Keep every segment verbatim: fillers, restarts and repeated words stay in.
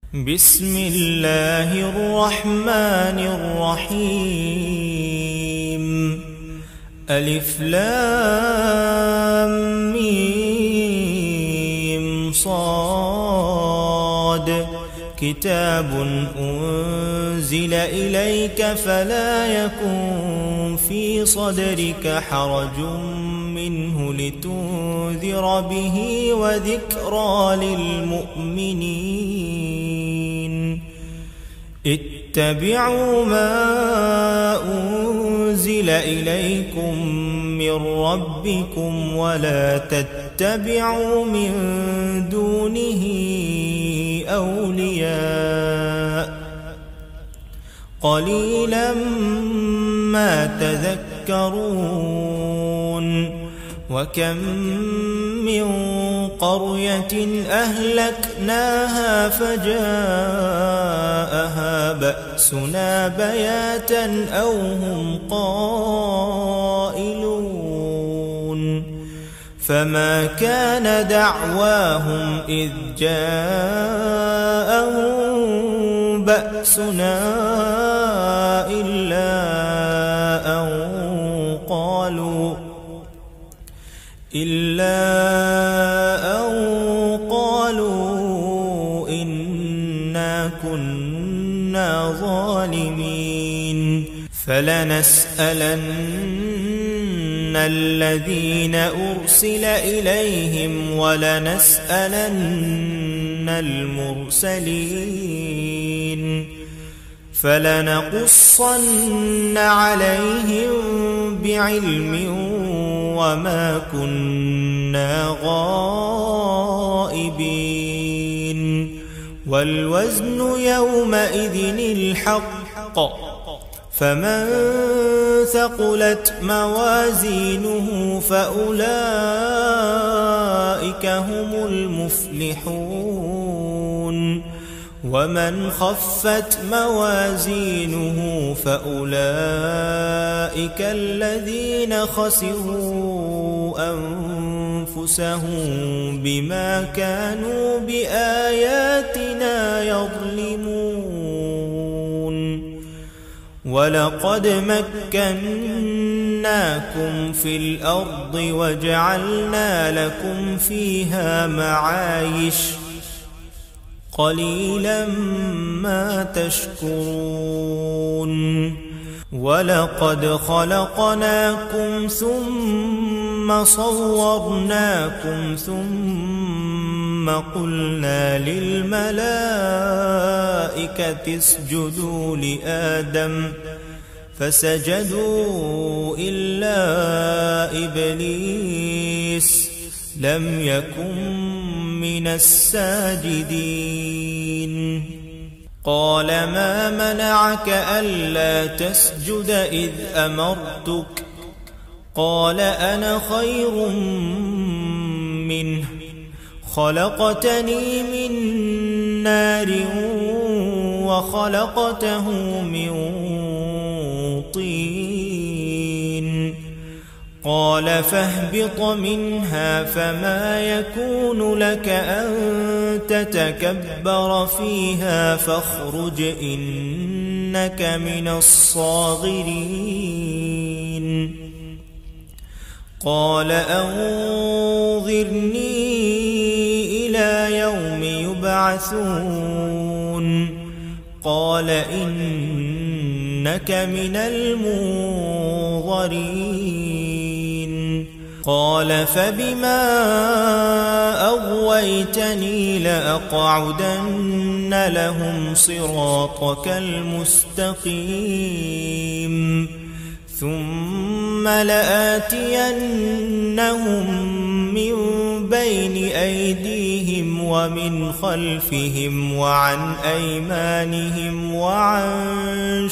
بسم الله الرحمن الرحيم. ألف لام ميم صاد. كتاب أنزل إليك فلا يكن في صدرك حرج منه لتنذر به وذكرى للمؤمنين. اتبعوا ما أنزل إليكم من ربكم ولا تتبعوا من دونه أولياء قليلا ما تذكرون. وكم من قرية أهلكناها فجاءها بأسنا بياتا أو هم قائلون. فما كان دعواهم إذ جاءهم بأسنا إلا أن قالوا إلا أن قالوا إنا كنا ظالمين. فلنسألن الذين أرسل إليهم ولنسألن المرسلين. فلنقصن عليهم بعلم وما كنا غائبين. والوزن يومئذ الحق. فمن ثقلت موازينه فأولئك هم المفلحون. ومن خفت موازينه فأولئك الذين خسروا أنفسهم بما كانوا بآياتنا يظلمون. ولقد مكناكم في الأرض وجعلنا لكم فيها معايش قليلا ما تشكرون. ولقد خلقناكم ثم صورناكم ثم قلنا للملائكة اسجدوا لآدم فسجدوا إلا إبليس لم يكن من الساجدين. قال ما منعك ألا تسجد إذ أمرتك؟ قال أنا خير منه خلقتني من نار وخلقته من طين. قال فاهبط منها فما يكون لك أن تتكبر فيها فاخرج إنك من الصاغرين. قال أنظرني إلى يوم يبعثون. قال إنك من المنظرين. قال فبما أغويتني لأقعدن لهم صراطك المستقيم ثم لآتينهم من بين أيديهم ومن خلفهم وعن أيمانهم وعن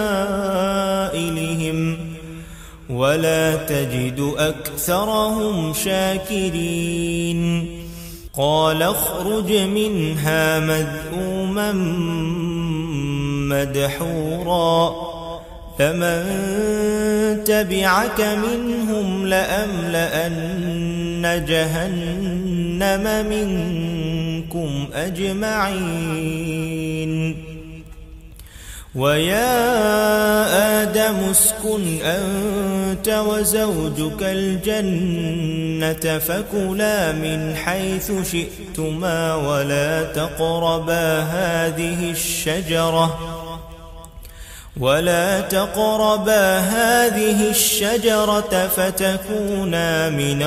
شمائلهم ولا تجد أكثرهم شاكرين. قال اخرج منها مذءوما مدحورا لمن تبعك منهم لأملأن جهنم منكم أجمعين ويا آدم اسكن أنت وزوجك الجنة فكلا من حيث شئتما ولا تقربا هذه الشجرة ولا تقربا هذه الشجرة فتكونا من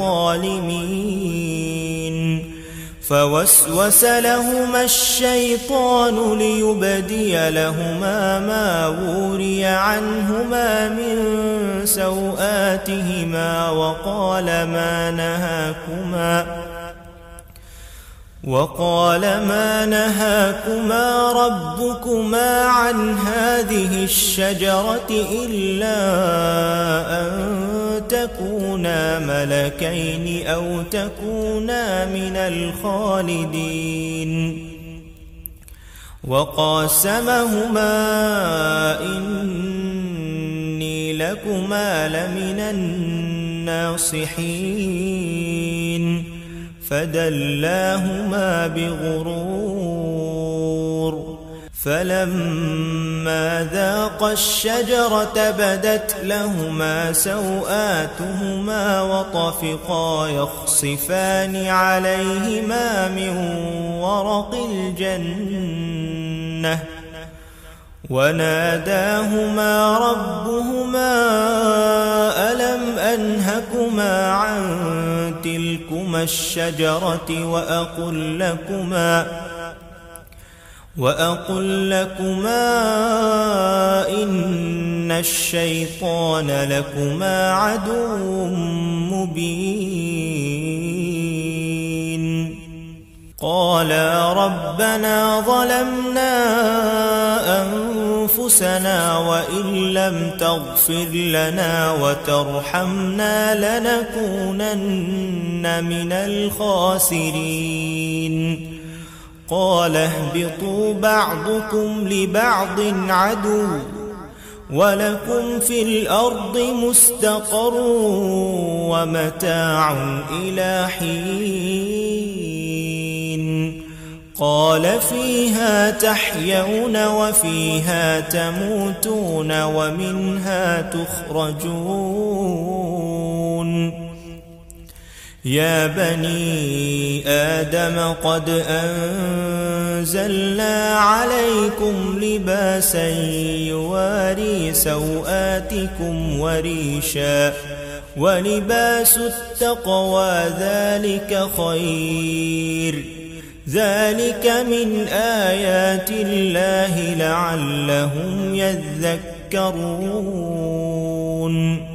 الظالمين فوسوس لهما الشيطان ليبدي لهما ما وري عنهما من سوآتهما وقال ما نهاكما وقال ما نهاكما ربكما عن هذه الشجرة إلا أن تكونا ملكين أو تكونا من الخالدين وقاسمهما إني لكما لمن الناصحين فدلاهما بغرور فلما ذاقا الشجرة بدت لهما سوآتهما وطفقا يخصفان عليهما من ورق الجنة وناداهما ربهما ألم أنهكما عن تلكما الشجرة وأقل لكما وأقل لكما إن الشيطان لكما عدو مبين قالا ربنا ظلمنا أنفسنا وإن لم تغفر لنا وترحمنا لنكونن من الخاسرين قال اهبطوا بعضكم لبعض عدو ولكم في الأرض مستقر ومتاع إلى حين قال فيها تحيون وفيها تموتون ومنها تخرجون يا بني آدم قد أنزلنا عليكم لباسا يواري سوآتكم وريشا ولباس التقوى ذلك خير ذلك من آيات الله لعلهم يذكرون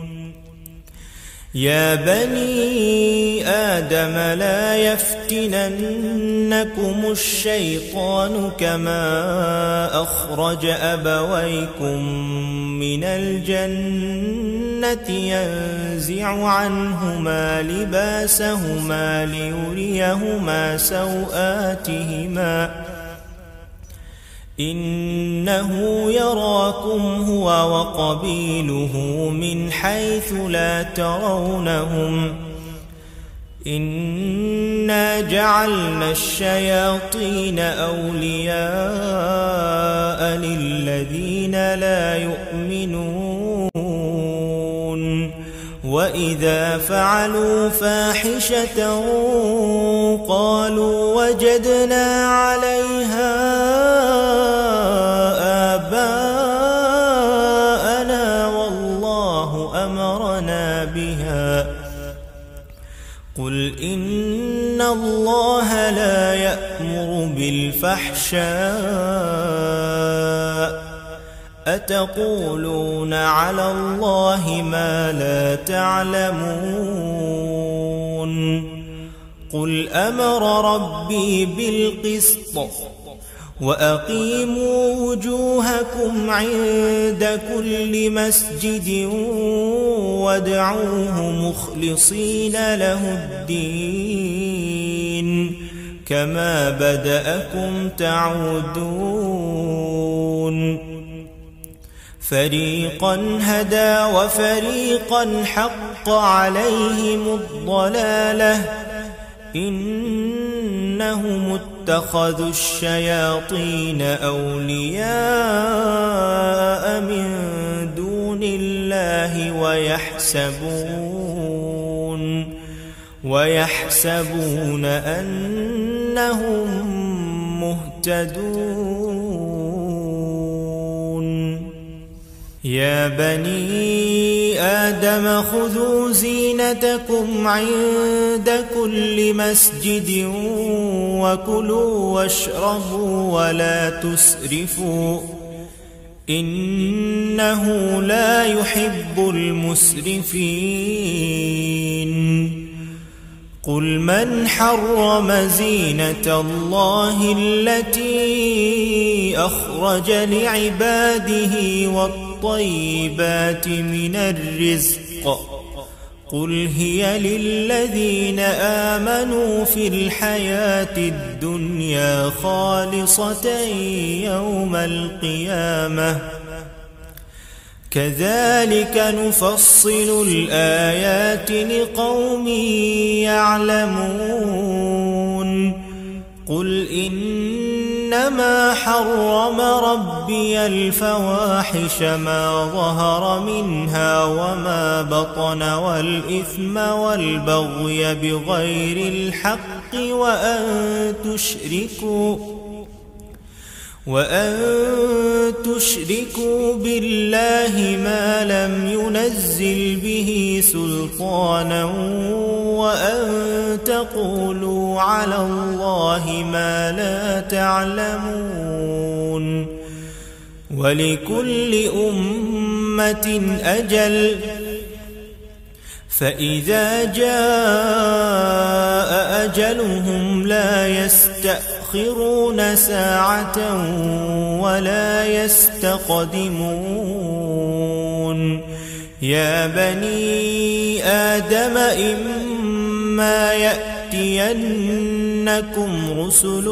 يا بني آدم لا يفتننكم الشيطان كما أخرج أبويكم من الجنة ينزع عنهما لباسهما ليريهما سوآتهما إنه يراكم هو وقبيله من حيث لا ترونهم إنا جعلنا الشياطين أولياء للذين لا يؤمنون وإذا فعلوا فاحشة قالوا وجدنا عليها آباءنا والله أمرنا بها قل إن الله لا يأمر بالفحشاء أتقولون على الله ما لا تعلمون قل أمر ربي بالقسط وأقيموا وجوهكم عند كل مسجد وادعوه مخلصين له الدين كما بدأكم تعودون فريقا هدى وفريقا حق عليهم الضلالة إنهم اتخذوا الشياطين أولياء من دون الله ويحسبون ويحسبون أنهم مهتدون يا بني آدم خذوا زينتكم عند كل مسجد وكلوا واشربوا ولا تسرفوا إنه لا يحب المسرفين قل من حرم زينة الله التي أخرج لعباده والطيبات من الرزق قل هي للذين آمنوا في الحياة الدنيا خالصة يوم القيامة كذلك نفصل الآيات لقوم يعلمون قل إنما حرم ربي الفواحش ما ظهر منها وما بطن والإثم والبغي بغير الحق وأن تشركوا وأن تشركوا بالله ما لم ينزل به سلطانا وأن تقولوا على الله ما لا تعلمون ولكل أمة أجل فإذا جاء أجلهم لا يستأخرون ساعة ولا يستقدمون يا بني آدم إما يأتينكم رسل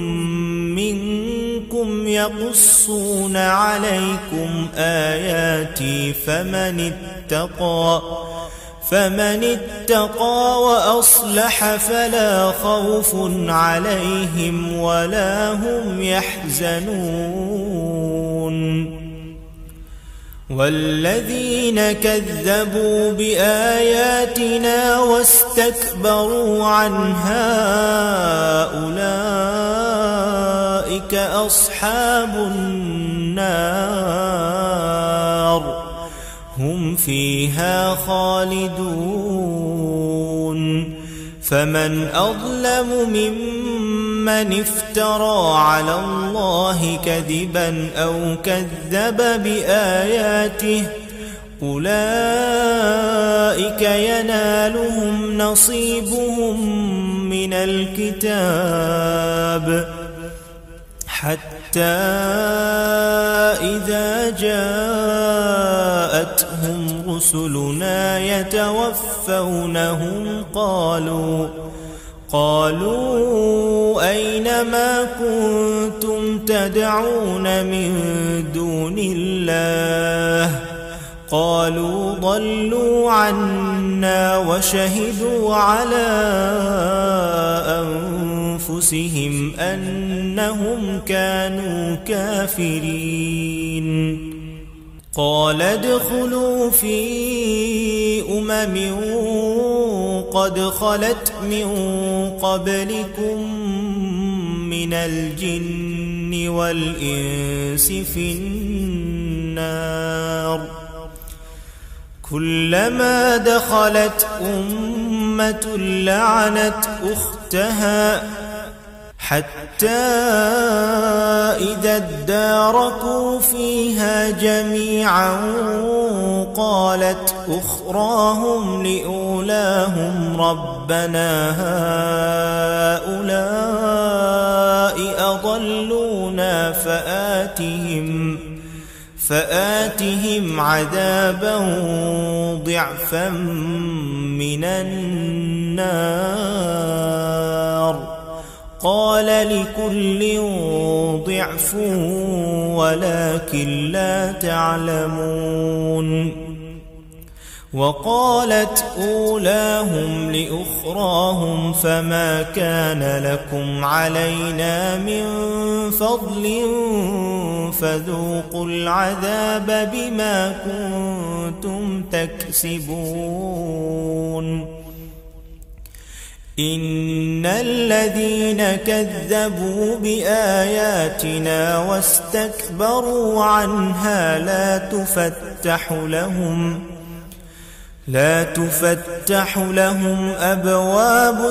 منكم يقصون عليكم آياتي فمن اتقى فمن اتقى وأصلح فلا خوف عليهم ولا هم يحزنون والذين كذبوا بآياتنا واستكبروا عنها أولئك أصحاب النار هم فيها خالدون فمن أظلم ممن افترى على الله كذبا أو كذب بآياته أولئك ينالهم نصيبهم من الكتاب حتى إذا جاءتهم رسلنا يتوفونهم قالوا قالوا أين ما كنتم تدعون من دون الله قالوا ضلوا عنا وشهدوا على أنفسهم أنهم كانوا كافرين قال ادخلوا في أمم قد خلت من قبلكم من الجن والإنس في النار كلما دخلت أمة لعنت أختها حتى إذا اداركوا فيها جميعا قالت أخراهم لأولاهم ربنا هؤلاء أضلونا فآتهم فآتهم عذابا ضعفا من النار قال لكل ضعف ولكن لا تعلمون. وقالت أولاهم لأخراهم فما كان لكم علينا من فضل فذوقوا العذاب بما كنتم تكسبون. إن الذين كذبوا بآياتنا واستكبروا عنها لا تفتح لهم لا تفتح لهم أبواب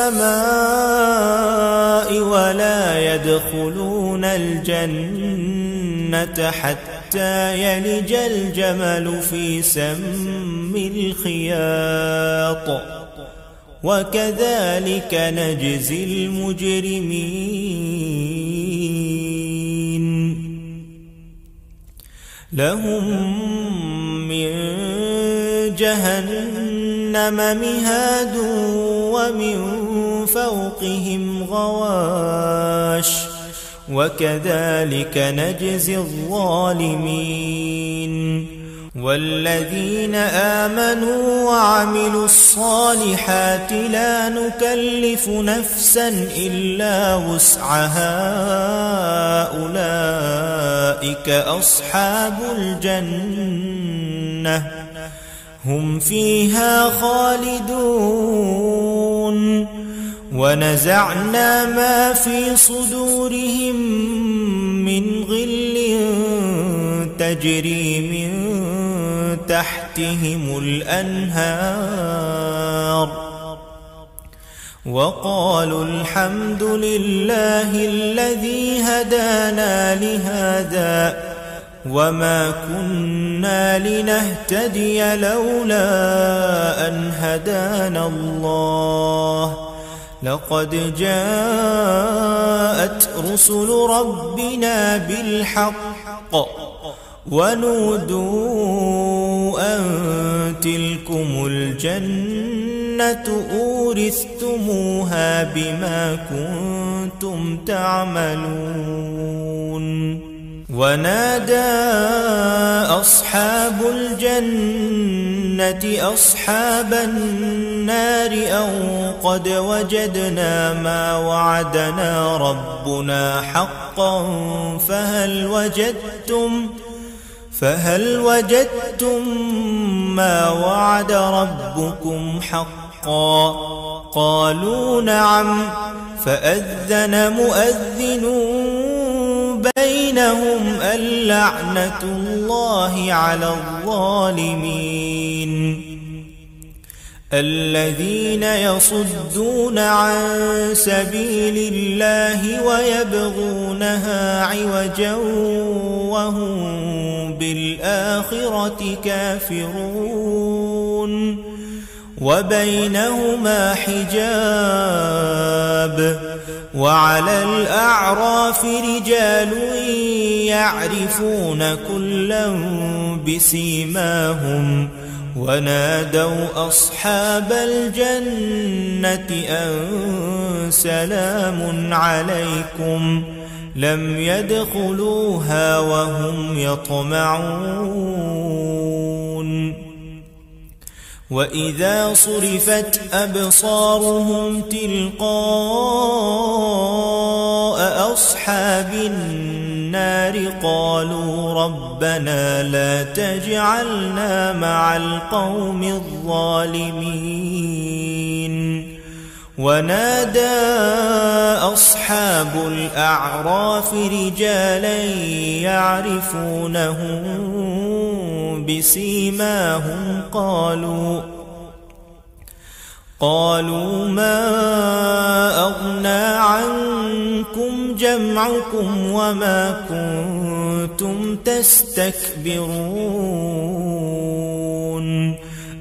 السماء ولا يدخلون الجنة حتى يلج الجمل في سم الخياط وكذلك نجزي المجرمين. لهم من جهنم مهاد ومن فوقهم غواش وكذلك نجزي الظالمين. والذين آمنوا وعملوا الصالحات لا نكلف نفسا إلا وسعها أولئك أصحاب الجنة هم فيها خالدون. ونزعنا ما في صدورهم من غل تجري من تحتهم الأنهار وقالوا الحمد لله الذي هدانا لهذا وما كنا لنهتدي لولا أن هدانا الله لقد جاءت رسل ربنا بالحق ونودوا أن تلكم الجنة أورثتموها بما كنتم تعملون. ونادى أصحاب الجنة أصحاب النار أن قد وجدنا ما وعدنا ربنا حقا فهل وجدتم فهل وجدتم ما وعد ربكم حقا؟ قالوا نعم. فأذن مؤذن بينهم اللعنة الله على الظالمين. الذين يصدون عن سبيل الله ويبغونها عوجا وهم بالآخرة كافرون وبينهما حجاب. وعلى الأعراف رجال يعرفون كلا بسيماهم ونادوا أصحاب الجنة أن سلام عليكم لم يدخلوها وهم يطمعون. وإذا صرفت أبصارهم تلقاء أصحاب النار قالوا ربنا لا تجعلنا مع القوم الظالمين. ونادى أصحاب الأعراف رجالا يعرفونهم بسيماهم قالوا قالوا ما أغنى عنكم جمعكم وما كنتم تستكبرون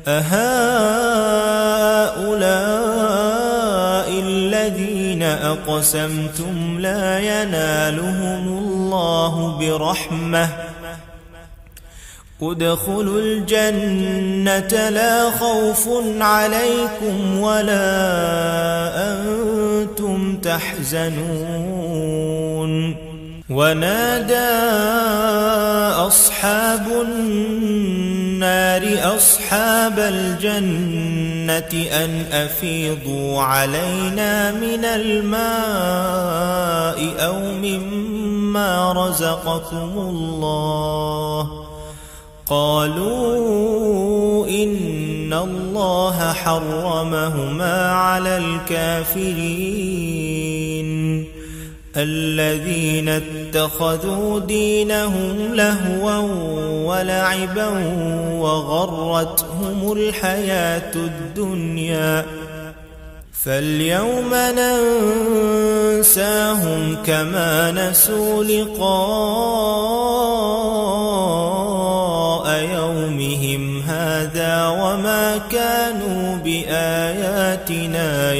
أهؤلاء الذين أقسمتم لا ينالهم الله برحمة ادخلوا الجنة لا خوف عليكم ولا أنتم تحزنون ونادى أصحاب النار أصحاب الجنة أن أفيضوا علينا من الماء أو مما رزقكم الله قالوا إن الله حرمهما على الكافرين الذين اتخذوا دينهم لهوا ولعبا وغرتهم الحياة الدنيا فاليوم ننساهم كما نسوا لقاء يومهم هذا وما كانوا بآياتنا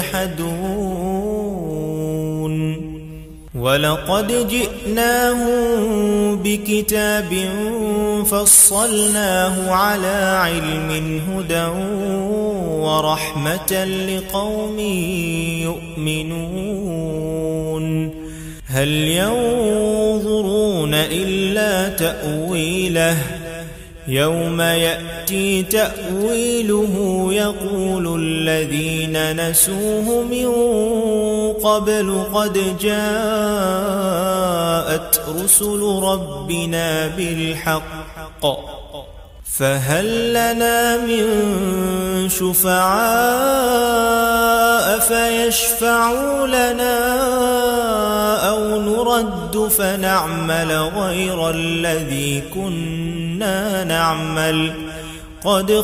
يجحدون ولقد جئناهم بكتاب فصلناه على علم هدى ورحمة لقوم يؤمنون هل ينظرون إلا تأويله يوم يأتي تأويله يقول الذين نسوه من قبل قد جاءت رسل ربنا بالحق فهل لنا من شفعاء فيشفعوا لنا أو نرد فنعمل غير الذي كنا نعمل قد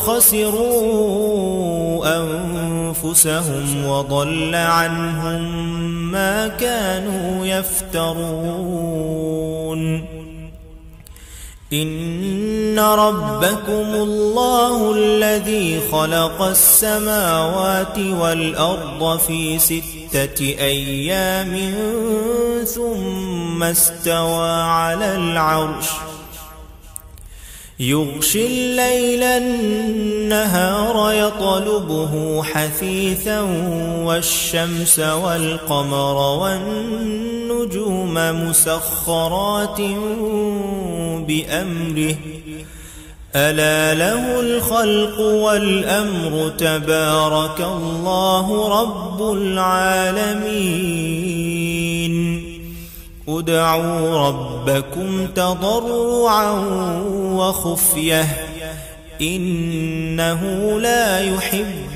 خسروا أنفسهم وضل عنهم ما كانوا يفترون إن ربكم الله الذي خلق السماوات والأرض في ستة أيام ثم استوى على العرش يغشي الليل النهار يطلبه حثيثا والشمس والقمر والنجوم مسخرات بأمره ألا له الخلق والأمر تبارك الله رب العالمين ادعوا ربكم تضرعا وخفية إنه لا يحب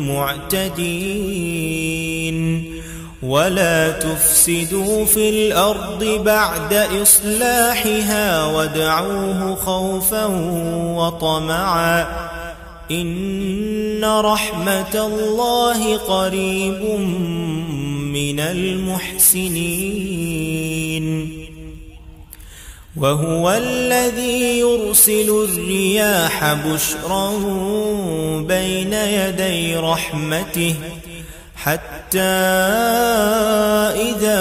المعتدين ولا تفسدوا في الأرض بعد إصلاحها وادعوه خوفا وطمعا إن رحمة الله قريب من المحسنين وهو الذي يرسل الرياح بشرا بين يدي رحمته حتى إذا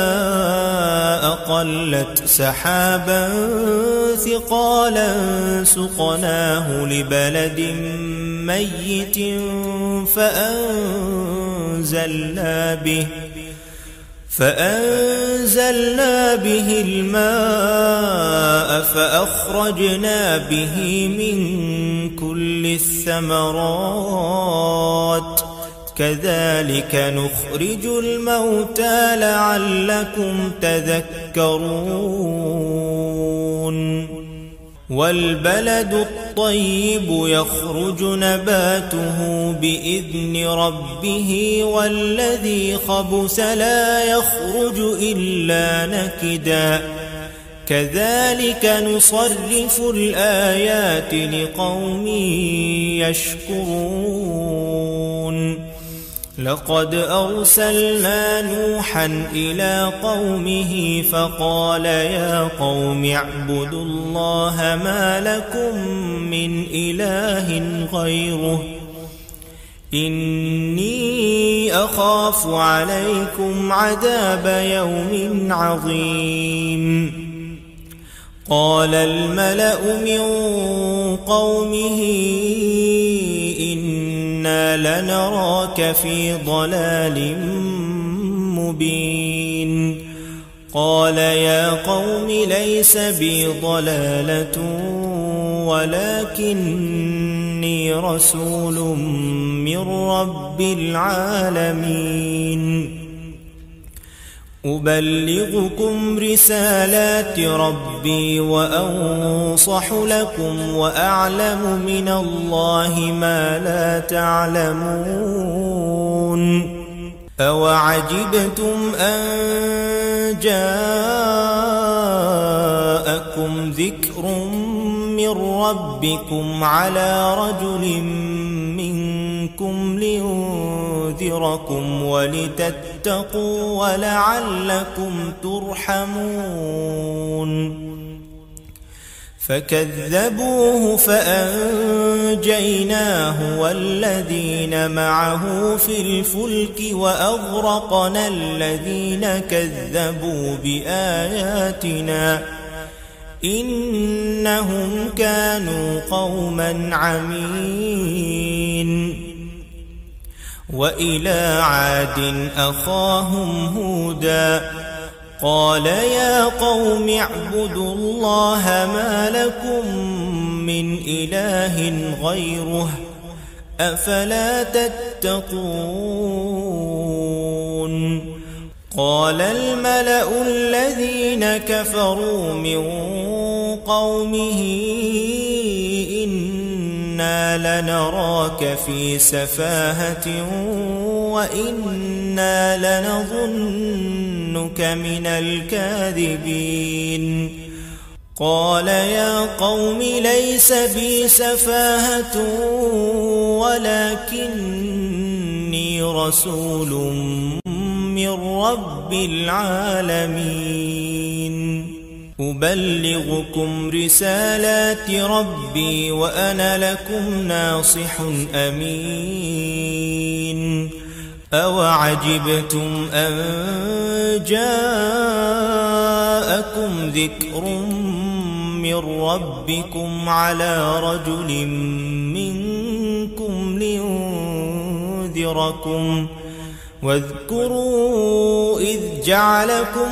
أقلت سحابا ثقالا سقناه لبلد ميت فأنزلنا به فأنزلنا به الماء فأخرجنا به من كل الثمرات كذلك نخرج الموتى لعلكم تذكرون والبلد الطيب يخرج نباته بإذن ربه والذي خبث لا يخرج إلا نكدا كذلك نصرف الآيات لقوم يشكرون لقد أرسلنا نوحا إلى قومه فقال يا قوم اعبدوا الله ما لكم من إله غيره إني أخاف عليكم عذاب يوم عظيم قال الملأ من قومه إنا لنراك في ضلال مبين قال يا قوم ليس بي ضلالة ولكني رسول من رب العالمين أبلغكم رسالات ربي وأنصح لكم وأعلم من الله ما لا تعلمون أوعجبتم أن جاءكم ذكر من ربكم على رجل منكم لينذركم ولتتقوا ولعلكم ترحمون فكذبوه فأنجيناه والذين معه في الفلك وأغرقنا الذين كذبوا بآياتنا إنهم كانوا قوما عمين وإلى عاد أخاهم هودا قال يا قوم اعبدوا الله ما لكم من إله غيره أفلا تتقون قال الملأ الذين كفروا من قومه إنا لنراك في سفاهة وإنا لنظنك من الكاذبين قال يا قوم ليس بي سفاهة ولكني رسول من رب العالمين أبلغكم رسالات ربي وأنا لكم ناصح أمين أوعجبتم أن جاءكم ذكر من ربكم على رجل منكم لينذركم واذكروا إذ جعلكم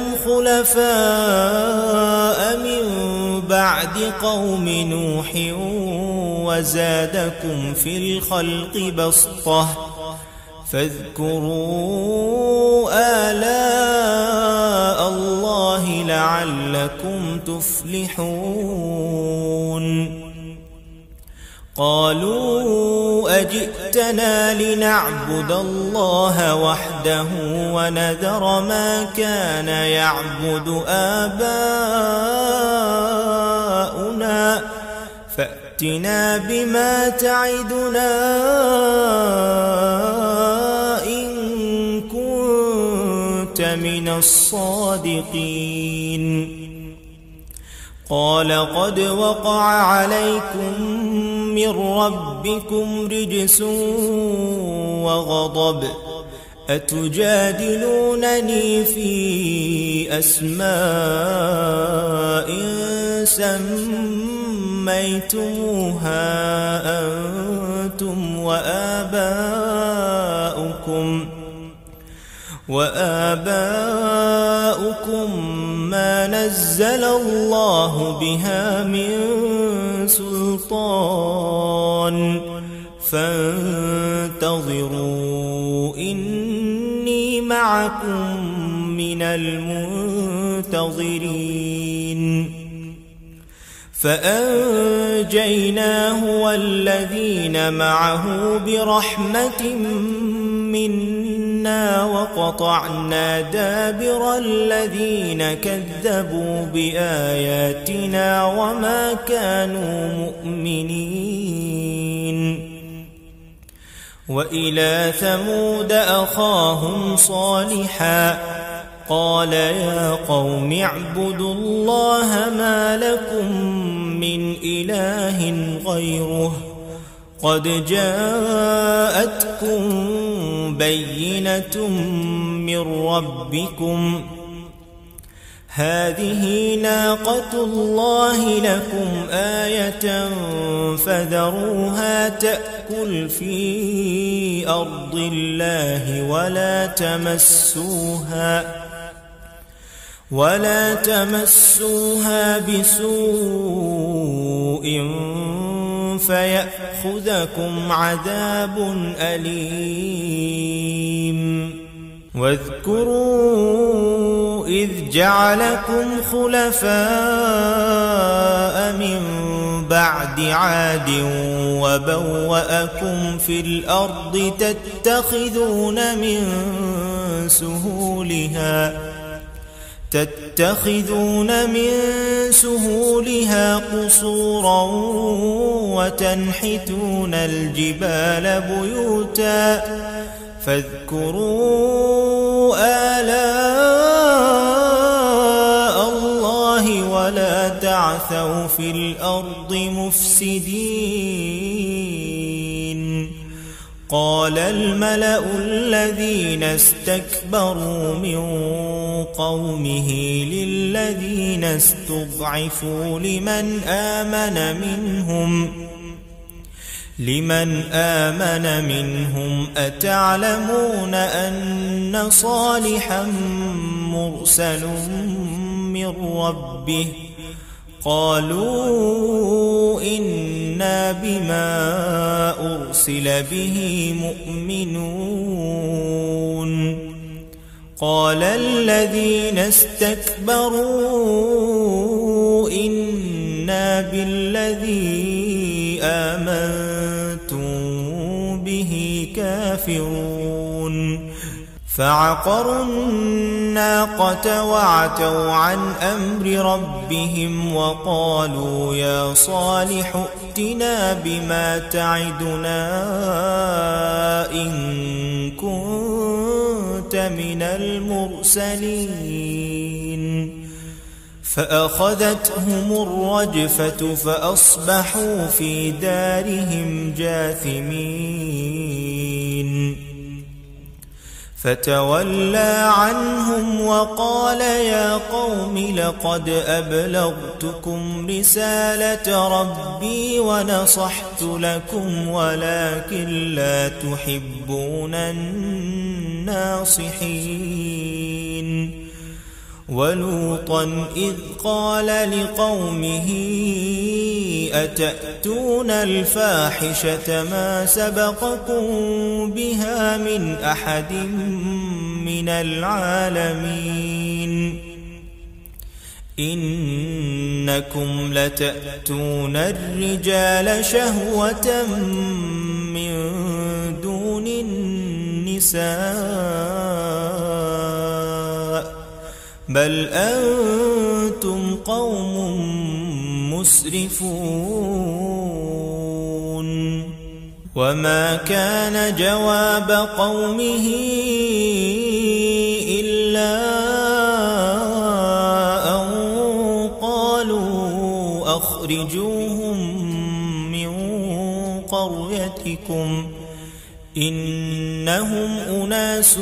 خلفاء من بعد قوم نوح وزادكم في الخلق بسطة فاذكروا آلاء الله لعلكم تفلحون قالوا أجئتنا لنعبد الله وحده ونذر ما كان يعبد آباؤنا فأتنا بما تعدنا إن كنت من الصادقين قال قد وقع عليكم من ربكم رجس وغضب أتجادلونني في أسماء سميتموها أنتم وآباؤكم وآباؤكم ما نزل الله بها من سلطان فانتظروا إني معكم من المنتظرين فأنجيناه والذين معه برحمة منا وقطعنا دابر الذين كذبوا بآياتنا وما كانوا مؤمنين وإلى ثمود أخاهم صالحا قال يا قوم اعبدوا الله ما لكم من إله غيره قد جاءتكم بينة من ربكم هذه ناقة الله لكم آية فذروها تأكل في أرض الله ولا تمسوها ولا تمسوها بسوء فيأخذكم عذاب أليم. واذكروا إذ جعلكم خلفاء من بعد عاد وبوأكم في الأرض تتخذون من سهولها تتخذون من سهولها قصورا وتنحتون الجبال بيوتا فاذكروا آلاء الله ولا تعثوا في الأرض مفسدين. قال الملأ الذين استكبروا من قومه للذين استضعفوا لمن آمن منهم لمن آمن منهم أتعلمون أن صالحا مرسل من ربه قالوا إنا بما أرسل به مؤمنون. قال الذين استكبروا إنا بالذي آمنتم به كافرون. فعقروا الناقة وعتوا عن أمر ربهم وقالوا يا صالح ائتنا بما تعدنا إن كنت من المرسلين. فأخذتهم الرجفة فأصبحوا في دارهم جاثمين. فتولى عنهم وقال يا قوم لقد أبلغتكم رسالة ربي ونصحت لكم ولكن لا تحبون الناصحين. ولوطا إذ قال لقومه أتأتون الفاحشة ما سبقكم بها من أحد من العالمين إنكم لتأتون الرجال شهوة من دون النساء بل أنتم قوم مسرفون. وما كان جواب قومه إلا أن قالوا أخرجوهم من قريتكم إنهم أناس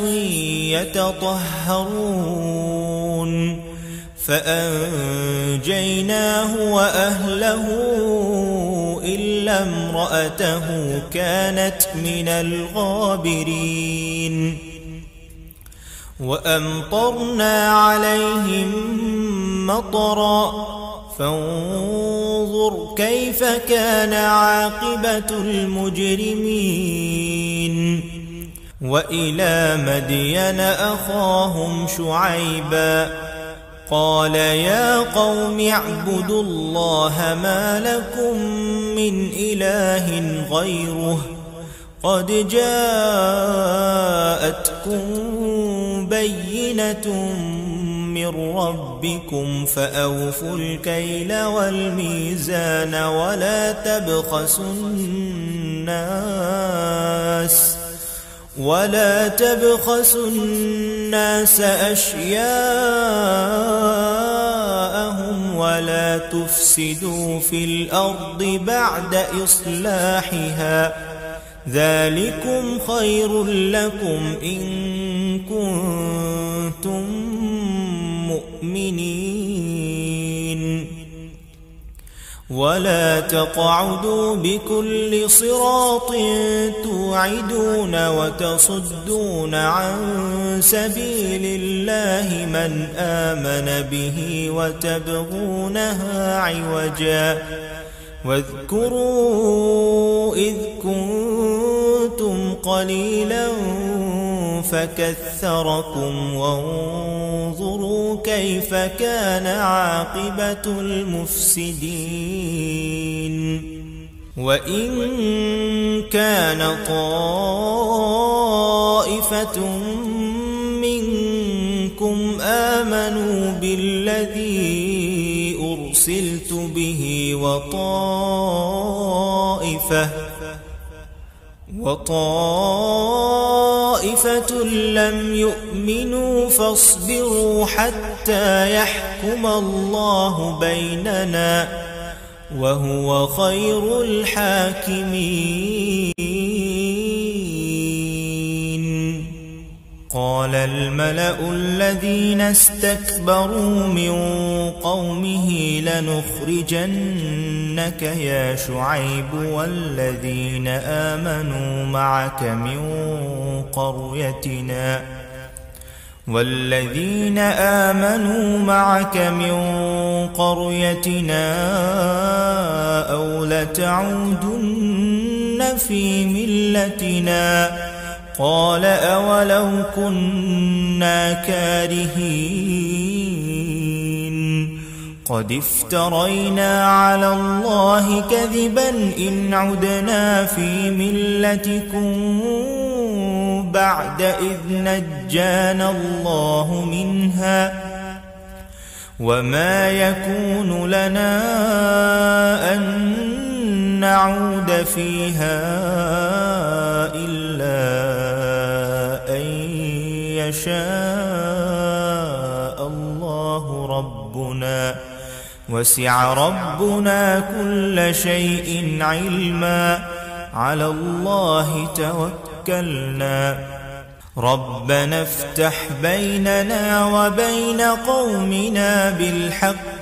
يتطهرون. فأنجيناه وأهله إلا امرأته كانت من الغابرين. وأمطرنا عليهم مطرا فانظر كيف كان عاقبة المجرمين. وإلى مدين أخاهم شعيبا قال يا قوم اعبدوا الله ما لكم من إله غيره قد جاءتكم بينة من ربكم فأوفوا الكيل والميزان ولا تبخسوا الناس ولا تبخسوا الناس أشياءهم ولا تفسدوا في الأرض بعد إصلاحها ذلكم خير لكم إن كنتم مؤمنين. ولا تقعدوا بكل صراط توعدون وتصدون عن سبيل الله من آمن به وتبغونها عوجا واذكروا إذ كنتم قليلا فكثركم وانظروا كيف كان عاقبة المفسدين وإن كان طائفة منكم آمنوا بالذي أرسلت به وطائفة وطائفة لم يؤمنوا فاصبروا حتى يحكم الله بيننا وهو خير الحاكمين. قال الملأ الذين استكبروا من قومه لنخرجنك يا شعيب والذين آمنوا معك من قريتنا والذين آمنوا معك من قريتنا أو لتعودن في ملتنا قال أولو كنا كارهين قد افترينا على الله كذبا إن عدنا في ملتكم بعد إذ نجانا الله منها وما يكون لنا أن نعود فيها إلا أن يشاء الله ربنا وسع ربنا كل شيء علما على الله توكلنا ربنا افتح بيننا وبين قومنا بالحق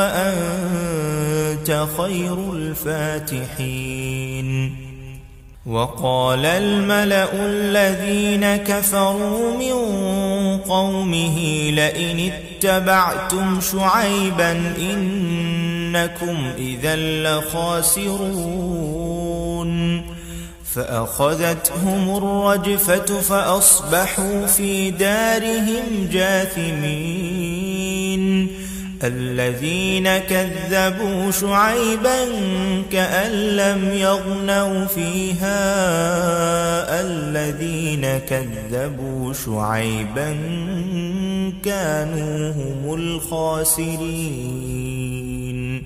وأنت خير الفاتحين. وقال الملأ الذين كفروا من قومه لئن اتبعتم شعيبا إنكم إذا لخاسرون فأخذتهم الرجفة فأصبحوا في دارهم جاثمين. الذين كذبوا شعيبا كأن لم يغنوا فيها الذين كذبوا شعيبا كانوا هم الخاسرين.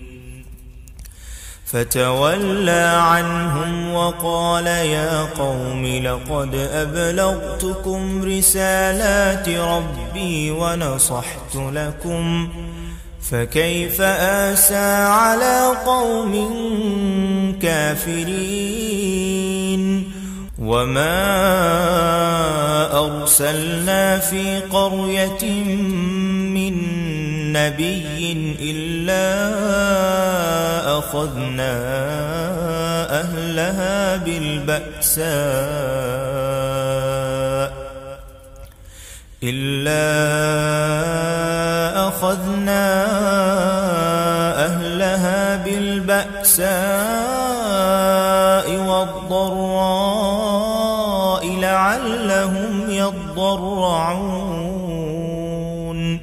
فتولى عنهم وقال يا قوم لقد أبلغتكم رسالات ربي ونصحت لكم فكيف آسى على قوم كافرين. وما أرسلنا في قرية من نبي إلا أخذنا أهلها بالبأساء إلا أخذنا أهلها بالبأساء والضراء لعلهم يضرعون.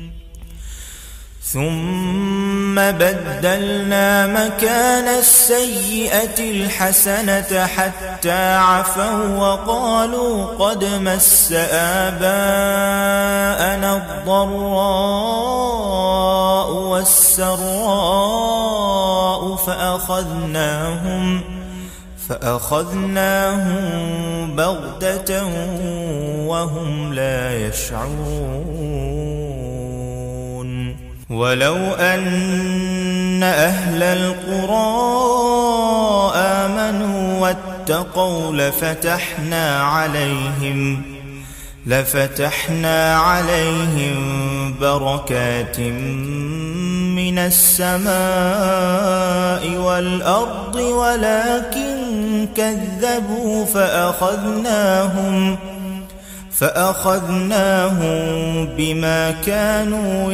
ثم بدلنا مكان السيئة الحسنة حتى عفوا وقالوا قد مس آباءنا الضراء والسراء فأخذناهم فأخذناهم بغتة وهم لا يشعرون. ولو أن أهل القرى آمنوا واتقوا لفتحنا عليهم لفتحنا عليهم بركات من من السماء والأرض ولكن كذبوا فأخذناهم فأخذناهم بما كانوا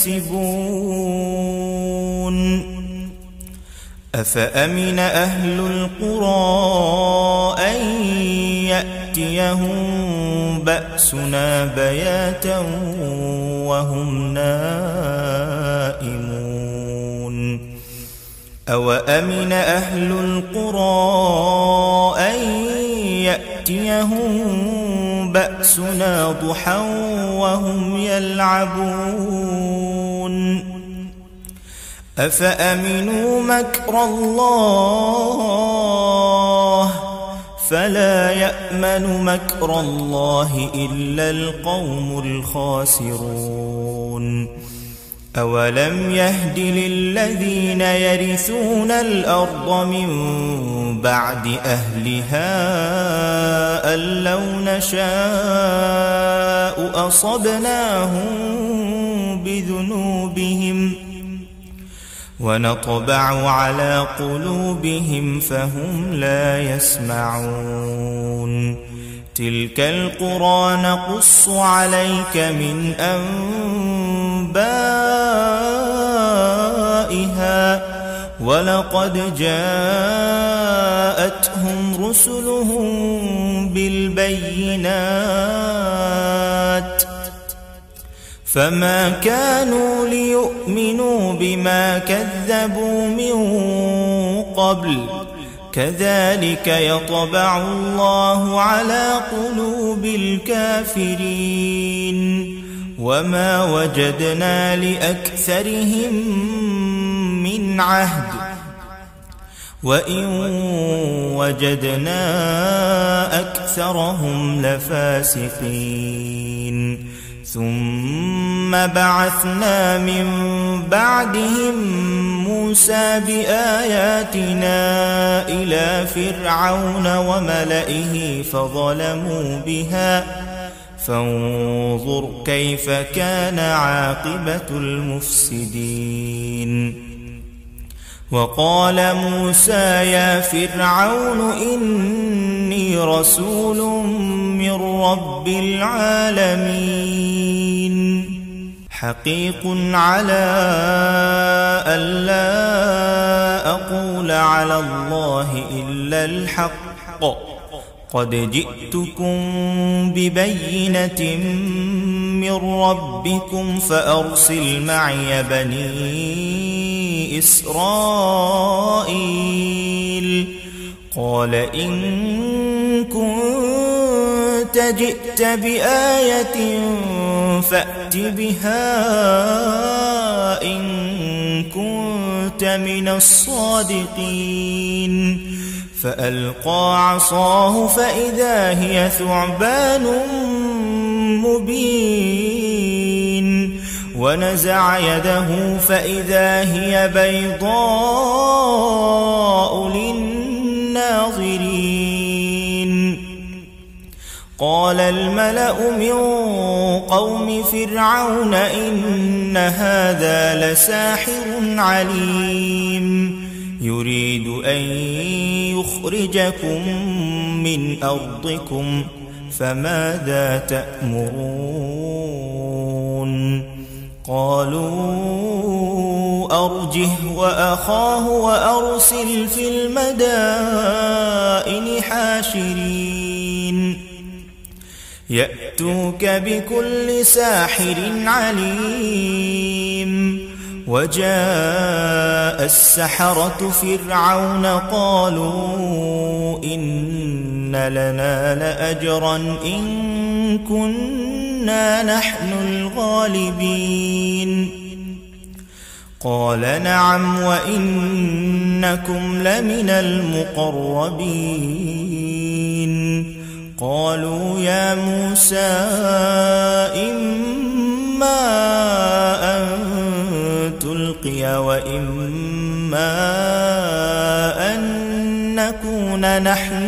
يكسبون أفأمن أهل القرى أن يأتيهم بأسنا بياتا وهم نائمون أوأمن أهل القرى أن يأتيهم بأسنا ضحى وهم يلعبون أفأمنوا مكر الله فلا يأمن مكر الله إلا القوم الخاسرون أولم يهد للذين يرثون الأرض من بعد أهلها أن لو نشاء أصبناهم بذنوبهم ونطبع على قلوبهم فهم لا يسمعون تلك القرى نقص عليك من أنبائها ولقد جاءتهم رسلهم بالبينات فما كانوا ليؤمنوا بما كذبوا من قبل كذلك يطبع الله على قلوب الكافرين وما وجدنا لأكثرهم من عهد وإن وجدنا أكثرهم لفاسقين ثم بعثنا من بعدهم موسى بآياتنا إلى فرعون وملئه فظلموا بها فانظر كيف كان عاقبة المفسدين وقال موسى يا فرعون إني رسول من رب العالمين حقيق على ألا أقول على الله إلا الحق قد جئتكم ببينة من ربكم فأرسل معي بني إسرائيل قال إن كنت جئت بآية فأت بها إن كنت من الصادقين فألقى عصاه فإذا هي ثعبان مبين ونزع يده فإذا هي بيضاء للناظرين قال الملأ من قوم فرعون إن هذا لساحر عليم يريد أن يخرجكم من أرضكم فماذا تأمرون قالوا أرجه وأخاه وأرسل في المدائن حاشرين يأتوك بكل ساحر عليم وجاء السحرة فرعون قالوا إن لنا لأجرا إن كنا نحن الغالبين قال نعم وإنكم لمن المقربين قالوا يا موسى إما أن تلقي وإما أن نكون نحن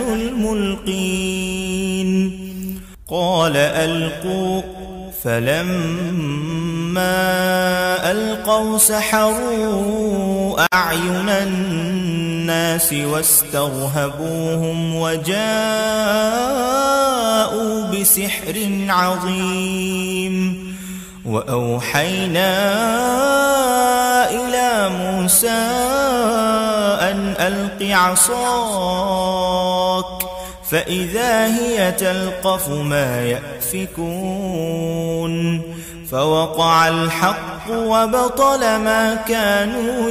الملقين قال ألقوا فلما ألقوا سحروا أعين الناس واسترهبوهم وجاءوا بسحر عظيم وأوحينا إلى موسى أن ألق عصاك فإذا هي تلقف ما يأفكون فوقع الحق وبطل ما كانوا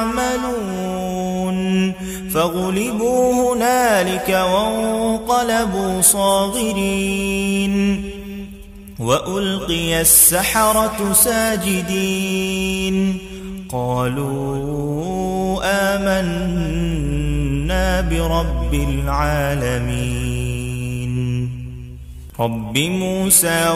يعملون فغلبوا هنالك وانقلبوا صاغرين وألقي السحرة ساجدين قالوا آمنا برب العالمين رب موسى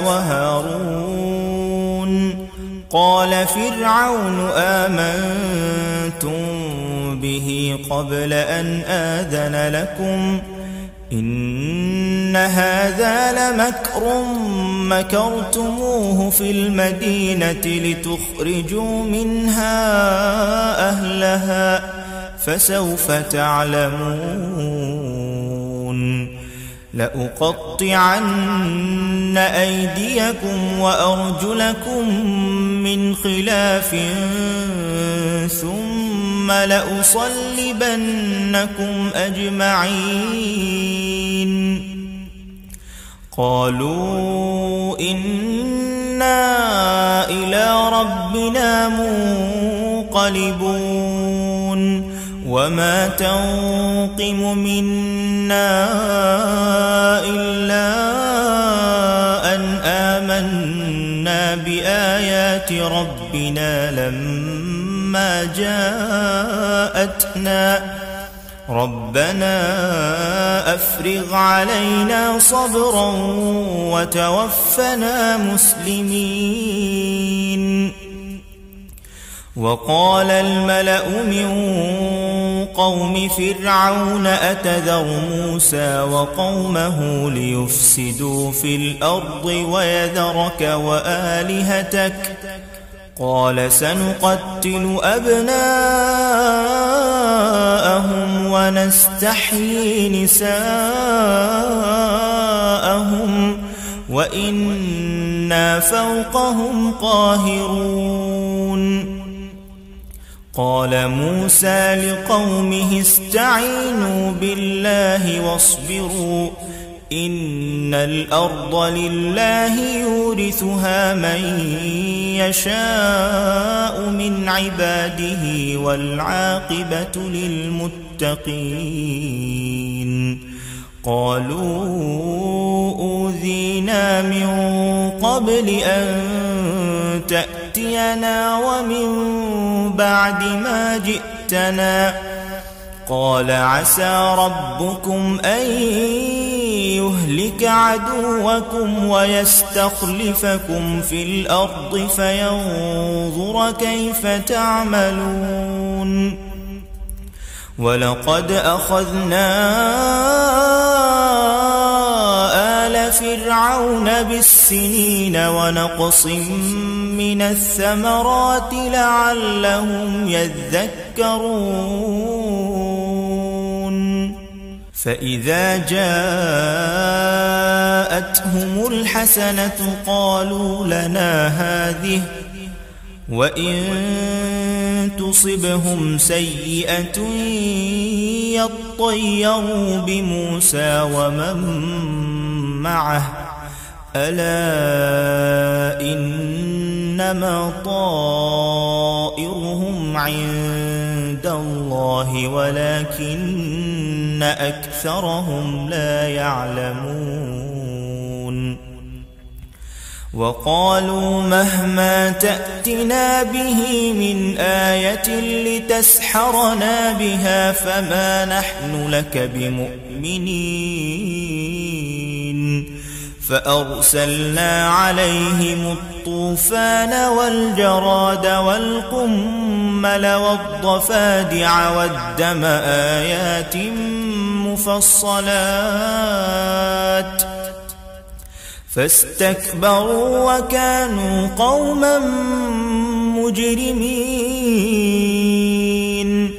وهارون قال فرعون آمنتم به قبل أن آذن لكم إن هذا لمكر مكرتموه في المدينة لتخرجوا منها أهلها فسوف تعلمون لأقطعن أيديكم وأرجلكم من خلاف ثم لأصلبنكم أجمعين قالوا إنا إلى ربنا منقلبون وما تنقم منا إلا أن آمنا بآيات ربنا لما جاءتنا ربنا أفرغ علينا صبرا وتوفنا مسلمين وقال الملأ من قوم فرعون أتذر موسى وقومه ليفسدوا في الأرض ويذرك وآلهتك قال سنقتل أبناءهم ونستحيي نساءهم وإنا فوقهم قاهرون قال موسى لقومه استعينوا بالله واصبروا إن الأرض لله يورثها من يشاء من عباده والعاقبة للمتقين قالوا أوذينا من قبل أن تأتينا ومن بعد ما جئتنا قال عسى ربكم أن يهلك عدوكم ويستخلفكم في الأرض فينظر كيف تعملون ولقد أخذنا آل فرعون بالسنين ونقص من الثمرات لعلهم يذكرون فإذا جاءتهم الحسنة قالوا لنا هذه وإن تصبهم سيئة يطيروا بموسى ومن معه ألا إنما طائرهم عند الله ولكن أكثرهم لا يعلمون وقالوا مهما تأتنا به من آية لتسحرنا بها فما نحن لك بمؤمنين فأرسلنا عليهم الطوفان والجراد والقمل والضفادع والدم آيات مفصلات فاستكبروا وكانوا قوما مجرمين.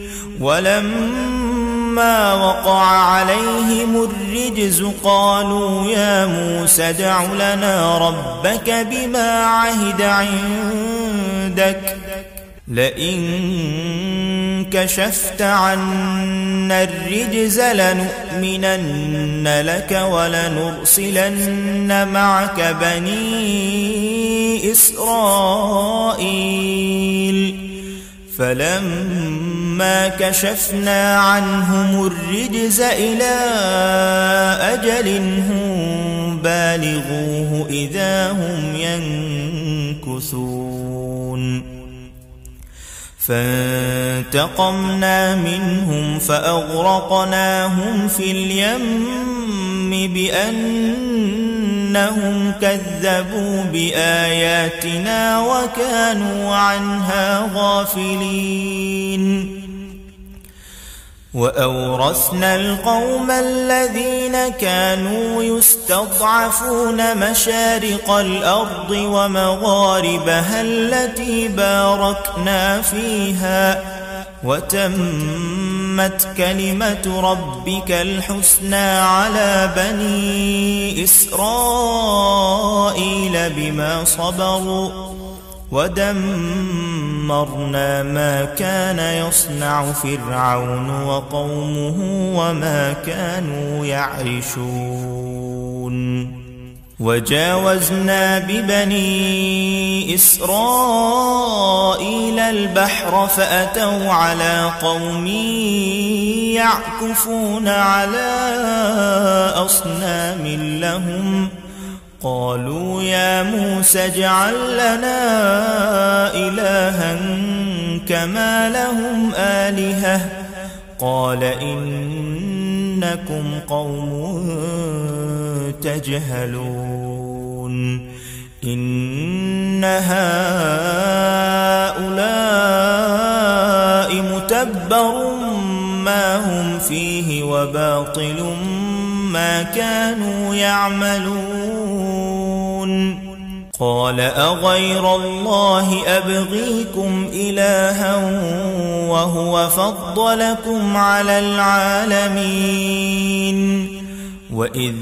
ولما وقع عليهم الرجز قالوا يا موسى ادع لنا ربك بما عهد عندك لئن كشفت عنا الرجز لنؤمنن لك ولنرسلن معك بني إسرائيل. فلما كشفنا عنهم الرجز إلى أجل هم بالغوه إذا هم ينكثون. فانتقمنا منهم فأغرقناهم في اليم بأنهم كذبوا بآياتنا وكانوا عنها غافلين. وأورثنا القوم الذين كانوا يستضعفون مشارق الأرض ومغاربها التي باركنا فيها وتمت كلمة ربك الحسنى على بني إسرائيل بما صبروا ودمرنا ما كان يصنع فرعون وقومه وما كانوا يعرشون. وجاوزنا ببني إسرائيل البحر فأتوا على قوم يعكفون على أصنام لهم قالوا يا موسى اجعل لنا إلها كما لهم آلهة قال إنكم قوم تجهلون. إن هؤلاء متبر ما هم فيه وباطل ما كانوا يعملون. قال أغير الله أبغيكم إلها وهو فضلكم على العالمين وإذ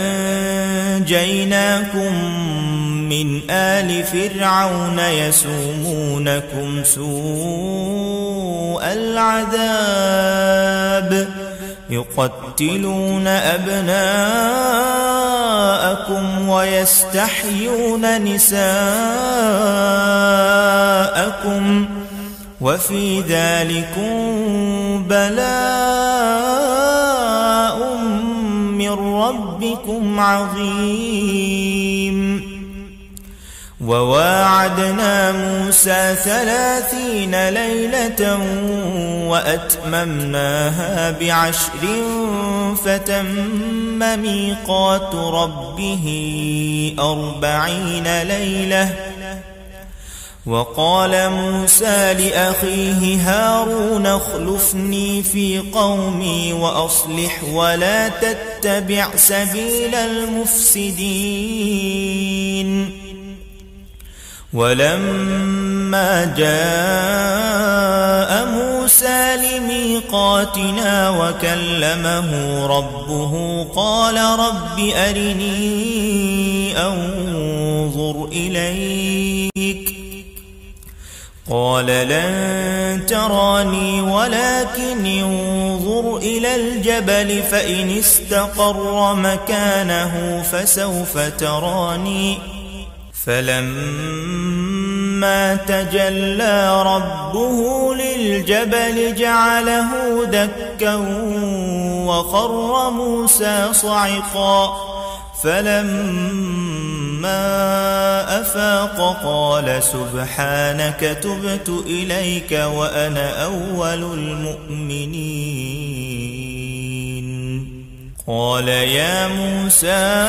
أنجيناكم من آل فرعون يسومونكم سوء العذاب يقتلون أبناءكم ويستحيون نساءكم وفي ذلكم بلاء من ربكم عظيم. وواعدنا موسى ثلاثين ليلة وأتممناها بعشر فتم ميقات ربه أربعين ليلة. وقال موسى لأخيه هارون اخلفني في قومي وأصلح ولا تتبع سبيل المفسدين. ولما جاء موسى لميقاتنا وكلمه ربه قال رب أرني أنظر إليك قال لن تراني ولكن انظر إلى الجبل فإن استقر مكانه فسوف تراني. فلما تجلى ربه للجبل جعله دكا وخر موسى صعقا. فلما أفاق قال سبحانك تبت إليك وأنا أول المؤمنين. قال يا موسى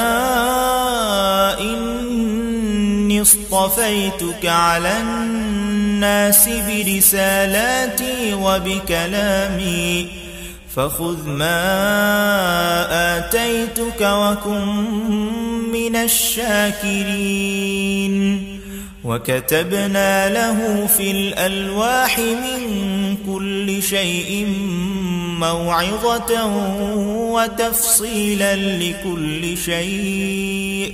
إني اصطفيتك على الناس برسالاتي وبكلامي فخذ ما آتيتك وكن من الشاكرين وكتبنا له في الألواح من كل شيء موعظة وتفصيلا لكل شيء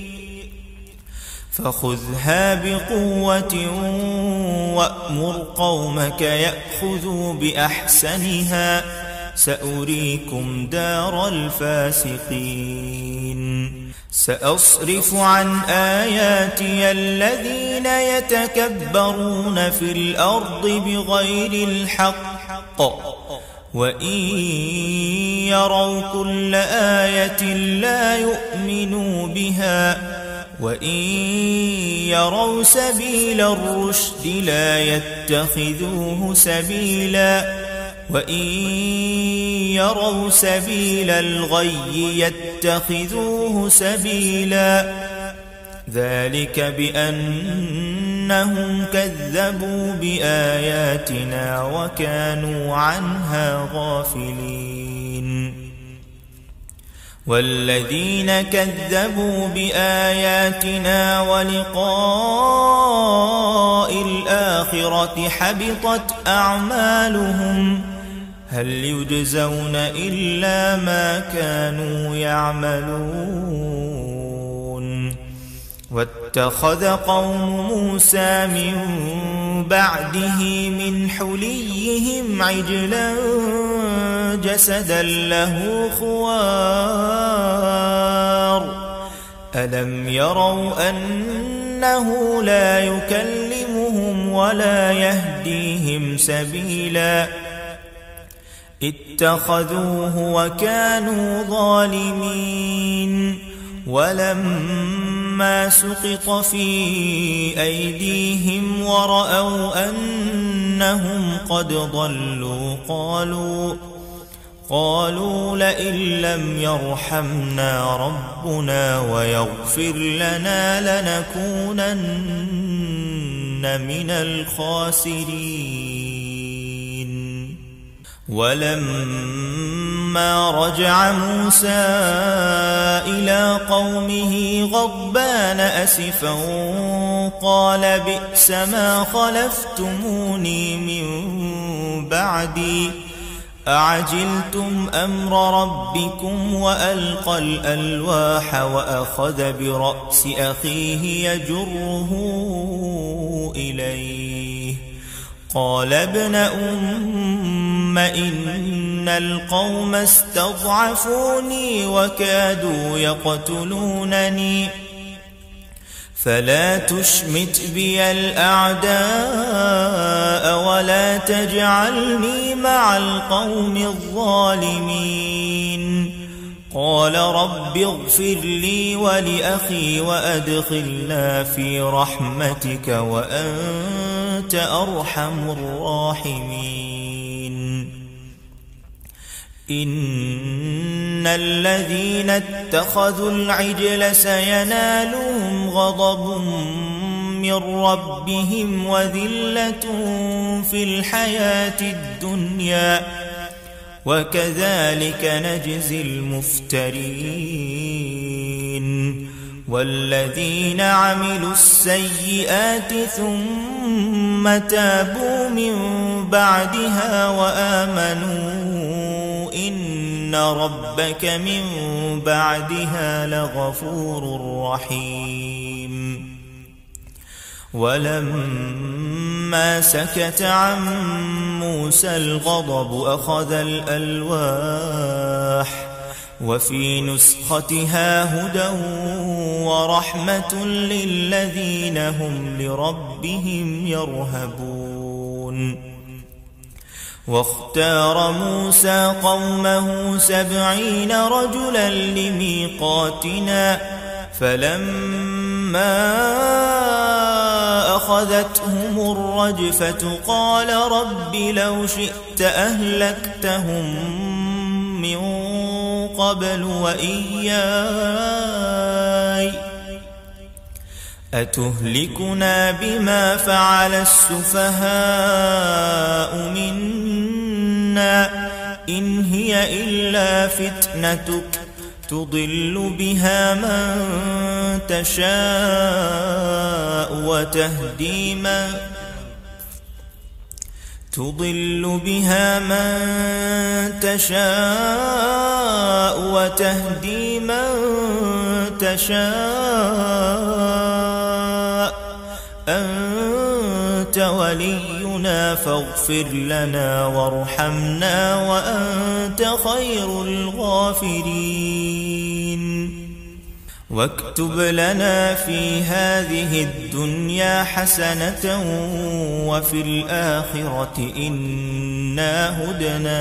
فخذها بقوة وأمر قومك يأخذوا بأحسنها سأريكم دار الفاسقين سأصرف عن آياتي الذين يتكبرون في الأرض بغير الحق وإن يروا كل آية لا يؤمنوا بها وإن يروا سبيل الرشد لا يتخذوه سبيلا وإن يروا سبيل الغي يتخذوه سبيلا ذلك بأنهم كذبوا بآياتنا وكانوا عنها غافلين والذين كذبوا بآياتنا ولقاء الآخرة حبطت أعمالهم هل يجزون إلا ما كانوا يعملون واتخذ قوم موسى من بعده من حليهم عجلا جسدا له خوار ألم يروا أنه لا يكلمهم ولا يهديهم سبيلا اتخذوه وكانوا ظالمين ولما سقط في أيديهم ورأوا أنهم قد ضلوا قالوا قالوا لئن لم يرحمنا ربنا ويغفر لنا لنكونن من الخاسرين ولما رجع موسى إلى قومه غضبان أسفا قال بئس ما خلفتموني من بعدي أعجلتم أمر ربكم وألقى الألواح وأخذ برأس أخيه يجره إليه قال ابن أم إن القوم استضعفوني وكادوا يقتلونني فلا تشمت بي الأعداء ولا تجعلني مع القوم الظالمين قال رب اغفر لي ولأخي وأدخلنا في رحمتك وأنت أرحم الراحمين إن الذين اتخذوا العجل سينالهم غضب من ربهم وذلة في الحياة الدنيا وكذلك نجزي المفترين والذين عملوا السيئات ثم تابوا من بعدها وآمنوا إن ربك من بعدها لغفور رحيم ولما سكت عن موسى الغضب أخذ الألواح وفي نسختها هدى ورحمة للذين هم لربهم يرهبون واختار موسى قومه سبعين رجلا لميقاتنا فلما أخذتهم الرجفة قال رب لو شئت أهلكتهم من قبل وإياي أتهلكنا بما فعل السفهاء منا إن هي إلا فتنتك تضل بها من تشاء وتهدي من تضل بها من تشاء وتهدي من تشاء أنت ولينا فاغفر لنا وارحمنا وأنت خير الغافرين. واكتب لنا في هذه الدنيا حسنة وفي الآخرة إنا هدنا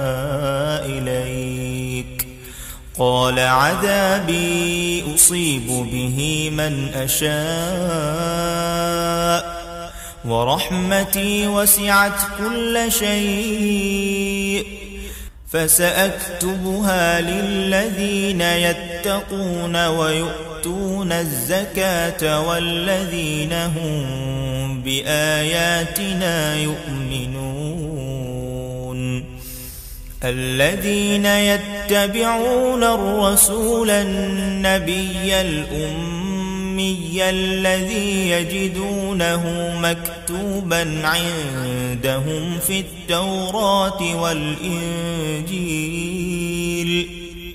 إليك. قال عذابي أصيب به من أشاء ورحمتي وسعت كل شيء فسأكتبها للذين يتقون ويؤتون الزكاة والذين هم بآياتنا يؤمنون. الذين يتبعون الرسول النبي الأمي الذي يجدونه مكتوبا عندهم في التوراة والإنجيل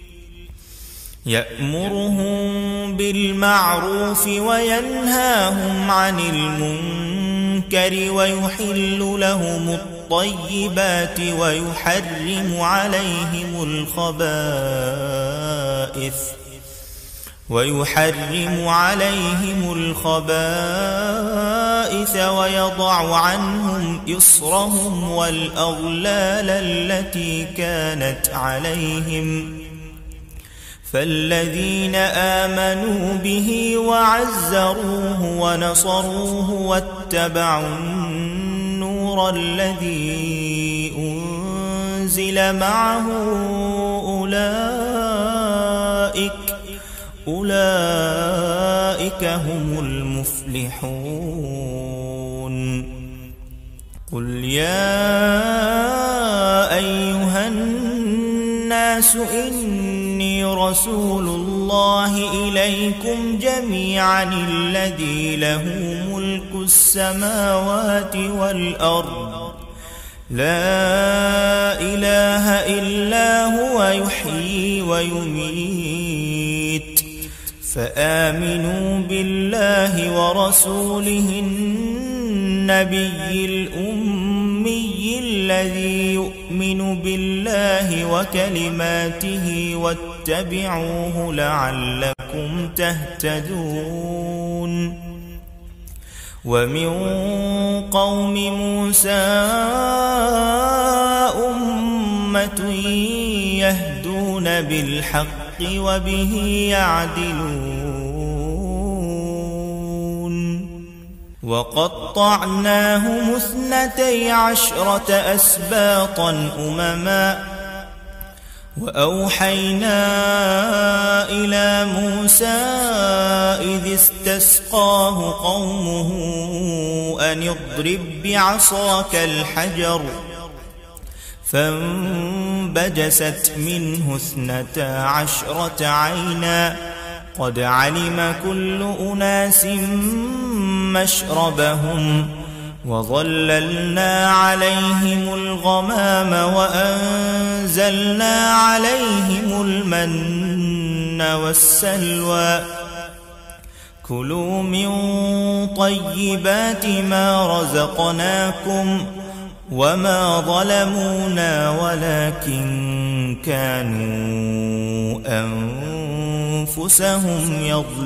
يأمرهم بالمعروف وينهاهم عن المنكر ويحل لهم الطيبات ويحرم عليهم الخبائث ويحرم عليهم الخبائث ويضع عنهم إصرهم والأغلال التي كانت عليهم. فالذين آمنوا به وعزروه ونصروه واتبعوا النور الذي أنزل معه أولئك أولئك هم المفلحون. قل يا أيها الناس إني رسول الله إليكم جميعا الذي له ملك السماوات والأرض لا إله إلا هو يحيي ويميت. فآمنوا بالله ورسوله النبي الأمي الذي يؤمن بالله وكلماته واتبعوه لعلكم تهتدون. ومن قوم موسى أمة يهدون بالحق وبه يعدلون. وقطعناهم اثنتي عشرة أسباطا أمما وأوحينا إلى موسى إذ استسقاه قومه أن اضرب بعصاك الحجر فانبجست منه اثنتا عشرة عينا قد علم كل أناس مشربهم وظللنا عليهم الغمام وأنزلنا عليهم المن والسلوى كلوا من طيبات ما رزقناكم وما ظلمونا ولكن كانوا أنفسهم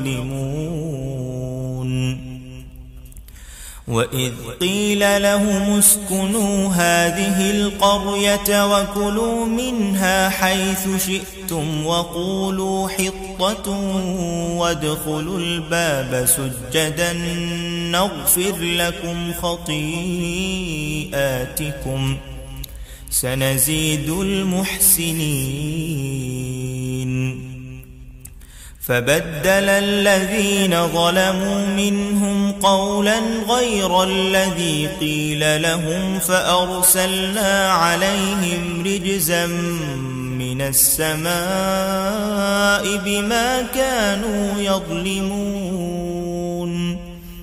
يظلمون. وإذ قيل لهم اسكنوا هذه القرية وكلوا منها حيث شئتم وقولوا حطة وادخلوا الباب سجدا نغفر لكم خطيئاتكم سنزيد المحسنين. فبدل الذين ظلموا منهم قولا غير الذي قيل لهم فأرسلنا عليهم رجزا من من السماء بما كانوا يظلمون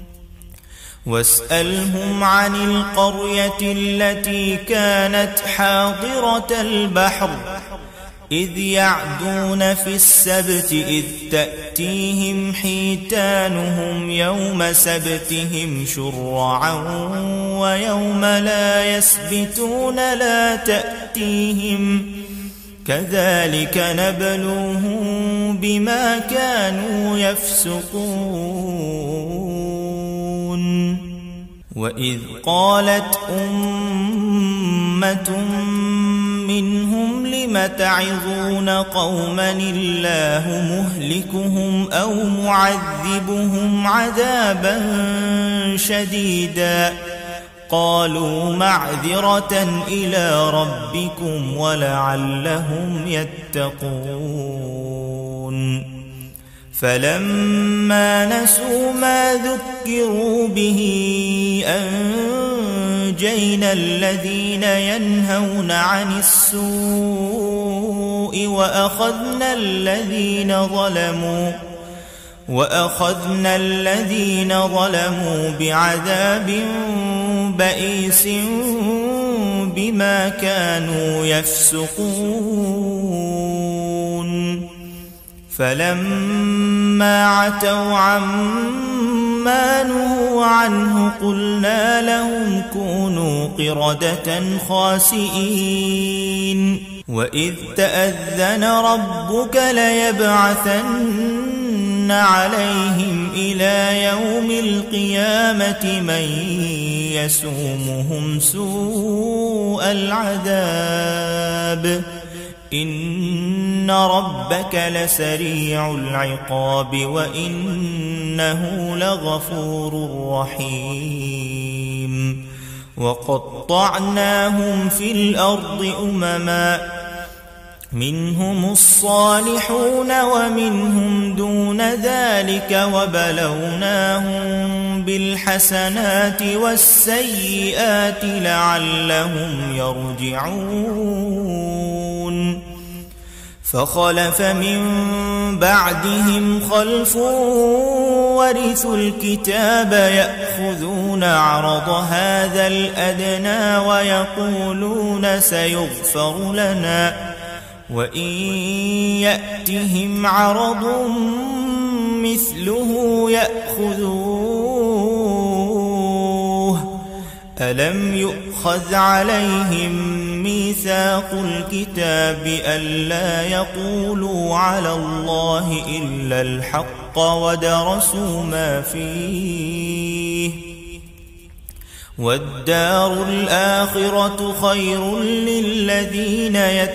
واسألهم عن القرية التي كانت حاضرة البحر إذ يعدون في السبت إذ تأتيهم حيتانهم يوم سبتهم شرعا ويوم لا يسبتون لا تأتيهم كذلك نبلوهم بما كانوا يفسقون وإذ قالت أمة منهم لم تعظون قوما الله مهلكهم أو معذبهم عذابا شديدا قالوا معذرة إلى ربكم ولعلهم يتقون فلما نسوا ما ذكروا به أنجينا الذين ينهون عن السوء وأخذنا الذين ظلموا وأخذنا الذين ظلموا بعذاب بئيس بما كانوا يفسقون فلما عتوا عما نهوا عنه قلنا لهم كونوا قردة خاسئين وإذ تأذن ربك ليبعثن عليهم إلى يوم القيامة من يسومهم سوء العذاب إن ربك لسريع العقاب وإنه لغفور رحيم وقطعناهم في الأرض أمما منهم الصالحون ومنهم دون ذلك وبلوناهم بالحسنات والسيئات لعلهم يرجعون فخلف من بعدهم خلف ورثوا الكتاب يأخذون عرض هذا الأدنى ويقولون سيغفر لنا وإن يأتهم عرض مثله يأخذوه ألم يؤخذ عليهم ميثاق الكتاب ألا يقولوا على الله إلا الحق ودرسوا ما فيه والدار الآخرة خير للذين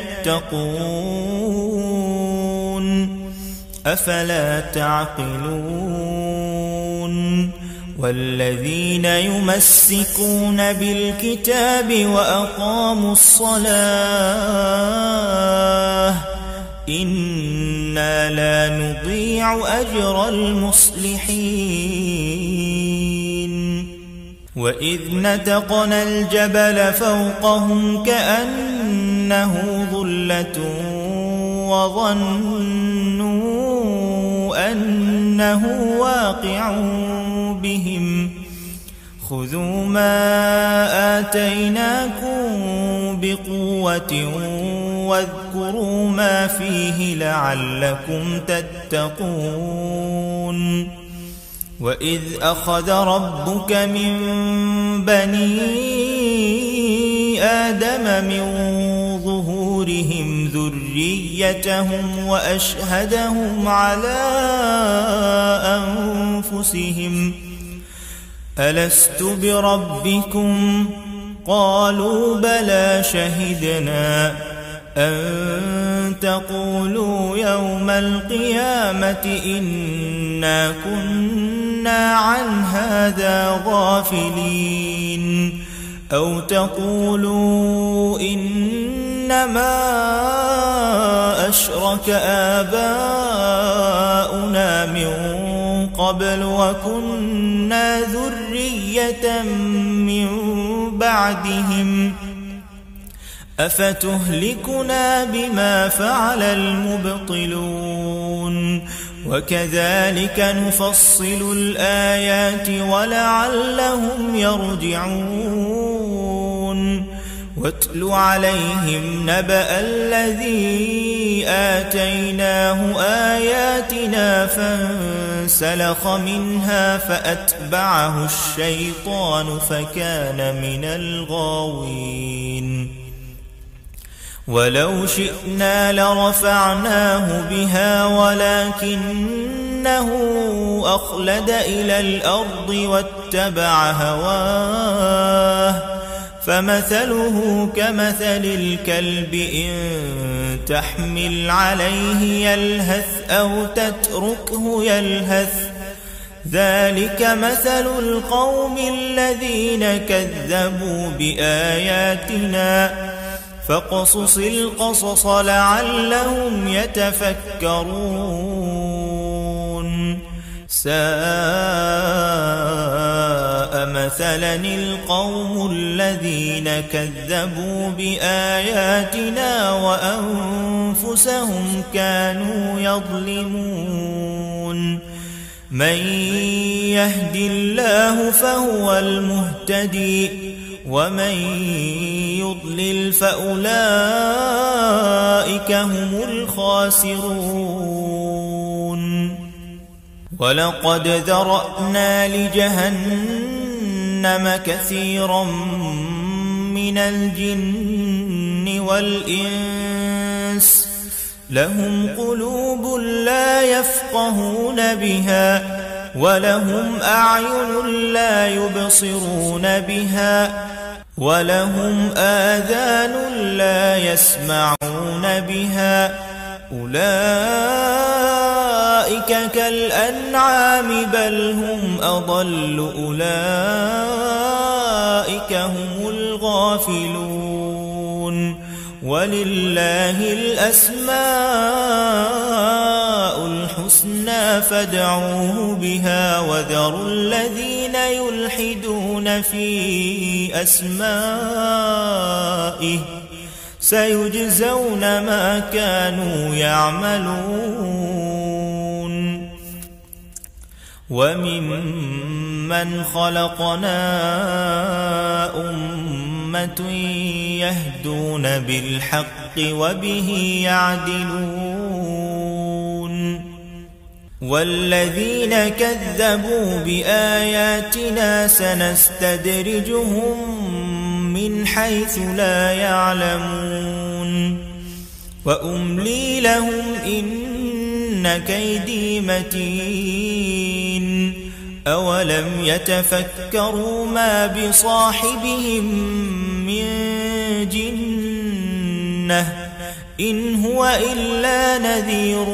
يتقون أفلا تعقلون والذين يمسكون بالكتاب وأقاموا الصلاة إنا لا نضيع أجر المصلحين وإذ نتقنا الجبل فوقهم كأنه ظلة وظنوا أنه واقع بهم خذوا ما آتيناكم بقوة واذكروا ما فيه لعلكم تتقون وإذ أخذ ربك من بني آدم من ظهورهم ذريتهم وأشهدهم على أنفسهم ألست بربكم قالوا بلى شهدنا أن تقولوا يوم القيامة إنا كنا عن هذا غافلين أو تقولوا إنما أشرك آباؤنا من قبل وكنا ذرية من بعدهم أفتهلكنا بما فعل المبطلون وكذلك نفصل الآيات ولعلهم يرجعون واتل عليهم نبأ الذي آتيناه آياتنا فانسلخ منها فأتبعه الشيطان فكان من الغاوين ولو شئنا لرفعناه بها ولكنه أخلد إلى الأرض واتبع هواه فمثله كمثل الكلب إن تحمل عليه يلهث أو تتركه يلهث ذلك مثل القوم الذين كذبوا بآياتنا فاقصص القصص لعلهم يتفكرون ساء مثلا القوم الذين كذبوا بآياتنا وأنفسهم كانوا يظلمون من يهد الله فهو المهتدي ومن يضلل فأولئك هم الخاسرون ولقد ذرأنا لجهنم كثيرا من الجن والإنس لهم قلوب لا يفقهون بها ولهم أعين لا يبصرون بها ولهم آذان لا يسمعون بها أولئك كالأنعام بل هم أضل أولئك هم الغافلون ولله الأسماء الحسنى فادعوه بها وذروا الذين يلحدون في أسمائه سيجزون ما كانوا يعملون وممن خلقنا أمة يهدون بالحق وبه يعدلون والذين كذبوا بآياتنا سنستدرجهم من حيث لا يعلمون وأملي لهم إن كيدي متين أولم يتفكروا ما بصاحبهم من جنة إن هو إلا نذير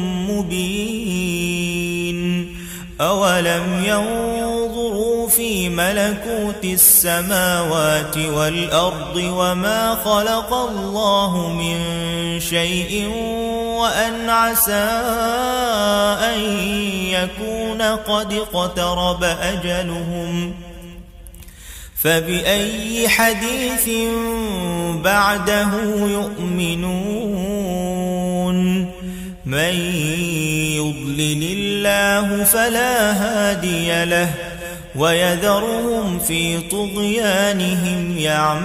مبين أولم ينظروا في ملكوت السماوات والأرض وما خلق الله من شيء وأن عسى أن يكون قد اقترب أجلهم فبأي حديث بعده يؤمنون من يضلل الله فلا هادي له ويذرهم في طغيانهم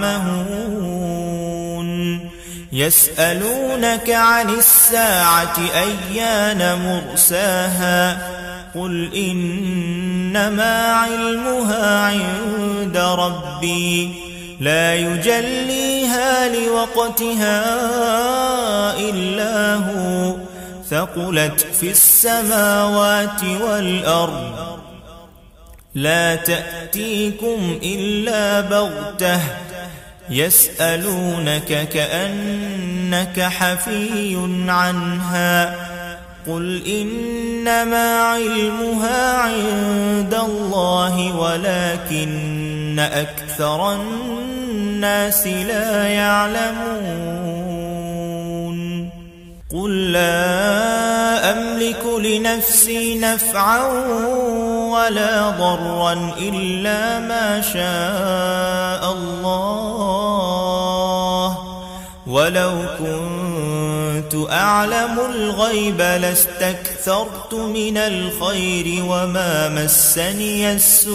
يعمهون يسألونك عن الساعة أيان مرساها قل إنما علمها عند ربي لا يجليها لوقتها إلا هو ثقلت في السماوات والأرض لا تأتيكم إلا بغتة يسألونك كأنك حفي عنها قل إنما علمها عند الله ولكن أكثر الناس لا يعلمون قل لا أملك لنفسي نفعا ولا ضرا إلا ما شاء الله ولو كنت أعلم الغيب لاستكثرت من الخير وما مسني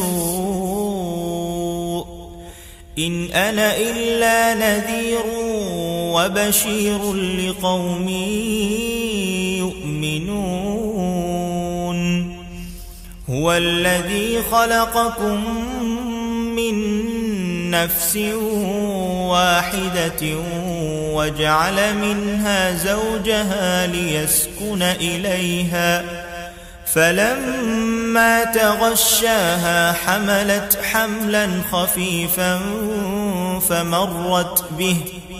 السوء إن أنا إلا نذير وبشير لقوم يؤمنون هو الذي خلقكم من نفس واحدة وجعل منها زوجها ليسكن إليها فلما تغشاها حملت حملا خفيفا فمرت به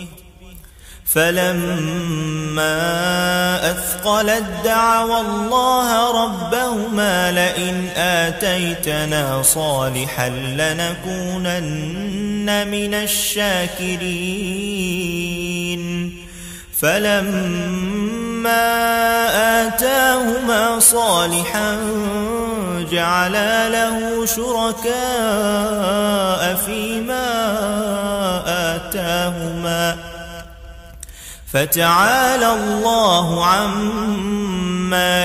فلما أثقلت دعوا الله ربهما لئن آتيتنا صالحا لنكونن من الشاكرين فلما آتاهما صالحا جعلا له شركاء فيما آتاهما فتعالى الله عما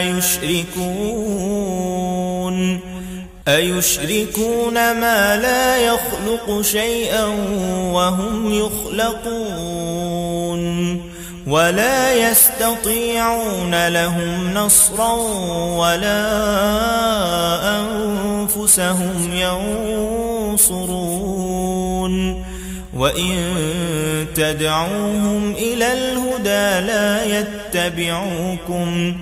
يشركون أيشركون ما لا يخلق شيئا وهم يخلقون ولا يستطيعون لهم نصرا ولا أنفسهم ينصرون وإن تدعوهم إلى الهدى لا يتبعوكم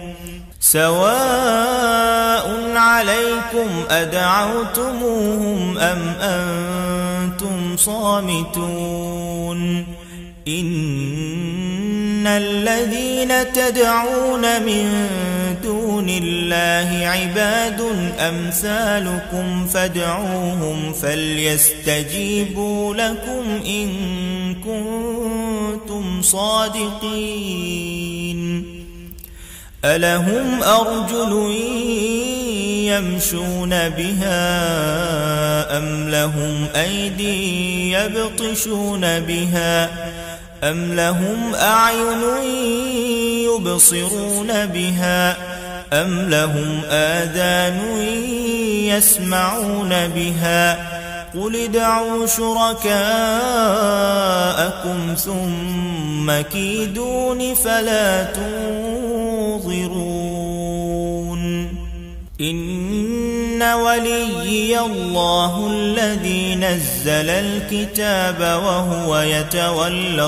سواء عليكم أدعوتموهم أم أنتم صامتون إن الذين تدعون من دون الله عباد أمثالكم فادعوهم فليستجيبوا لكم إن كنتم صادقين ألهم أرجل يمشون بها أم لهم أيدي يبطشون بها أم لهم أعين يبصرون بها أم لهم آذان يسمعون بها قل ادعوا شركاءكم ثم كيدون فلا تنظرون إن وليي الله الذي نزل الكتاب وهو يتولى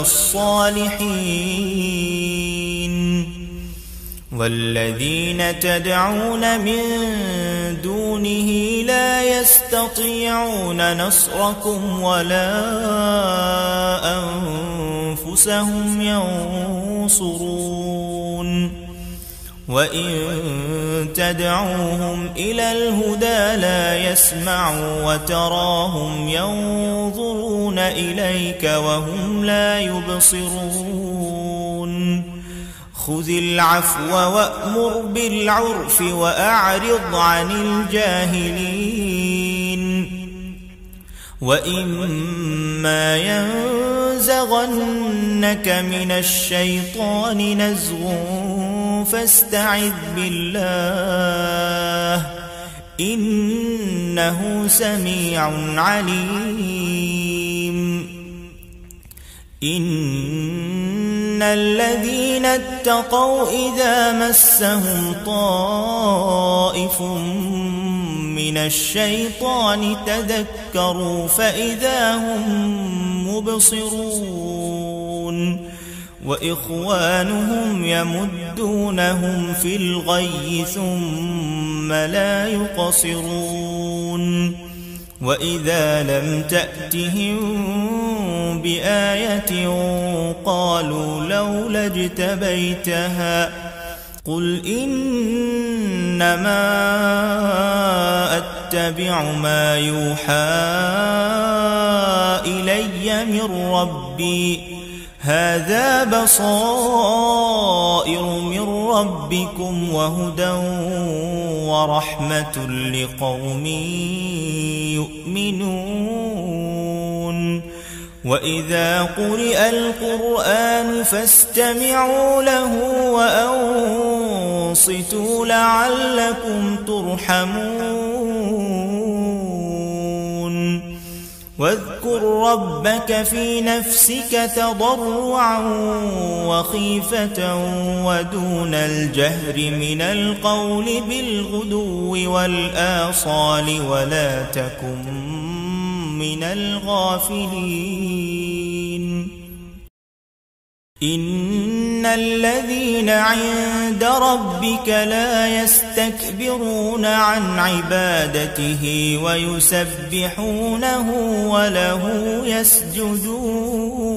الصالحين والذين تدعون من دونه لا يستطيعون نصركم ولا أنفسهم ينصرون وإن تدعوهم إلى الهدى لا يسمعوا وتراهم ينظرون إليك وهم لا يبصرون خذ العفو وأمر بالعرف وأعرض عن الجاهلين وإما ينزغنك من الشيطان نزغ فاستعذ بالله إنه سميع عليم إن الذين اتقوا إذا مسهم طائف من الشيطان تذكروا فإذا هم مبصرون وإخوانهم يمدونهم في الغي ثم لا يقصرون وإذا لم تأتهم بآية قالوا لولا اجتبيتها قل إنما أتبع ما يوحى إلي من ربي هذا بصائر من ربكم وهدى ورحمة لقوم يؤمنون وإذا قرئ القرآن فاستمعوا له وأنصتوا لعلكم ترحمون واذكر ربك في نفسك تضرعا وخيفة ودون الجهر من القول بالغدو والآصال ولا تكن من الغافلين إن الذين عند ربك لا يستكبرون عن عبادته ويسبحونه وله يسجدون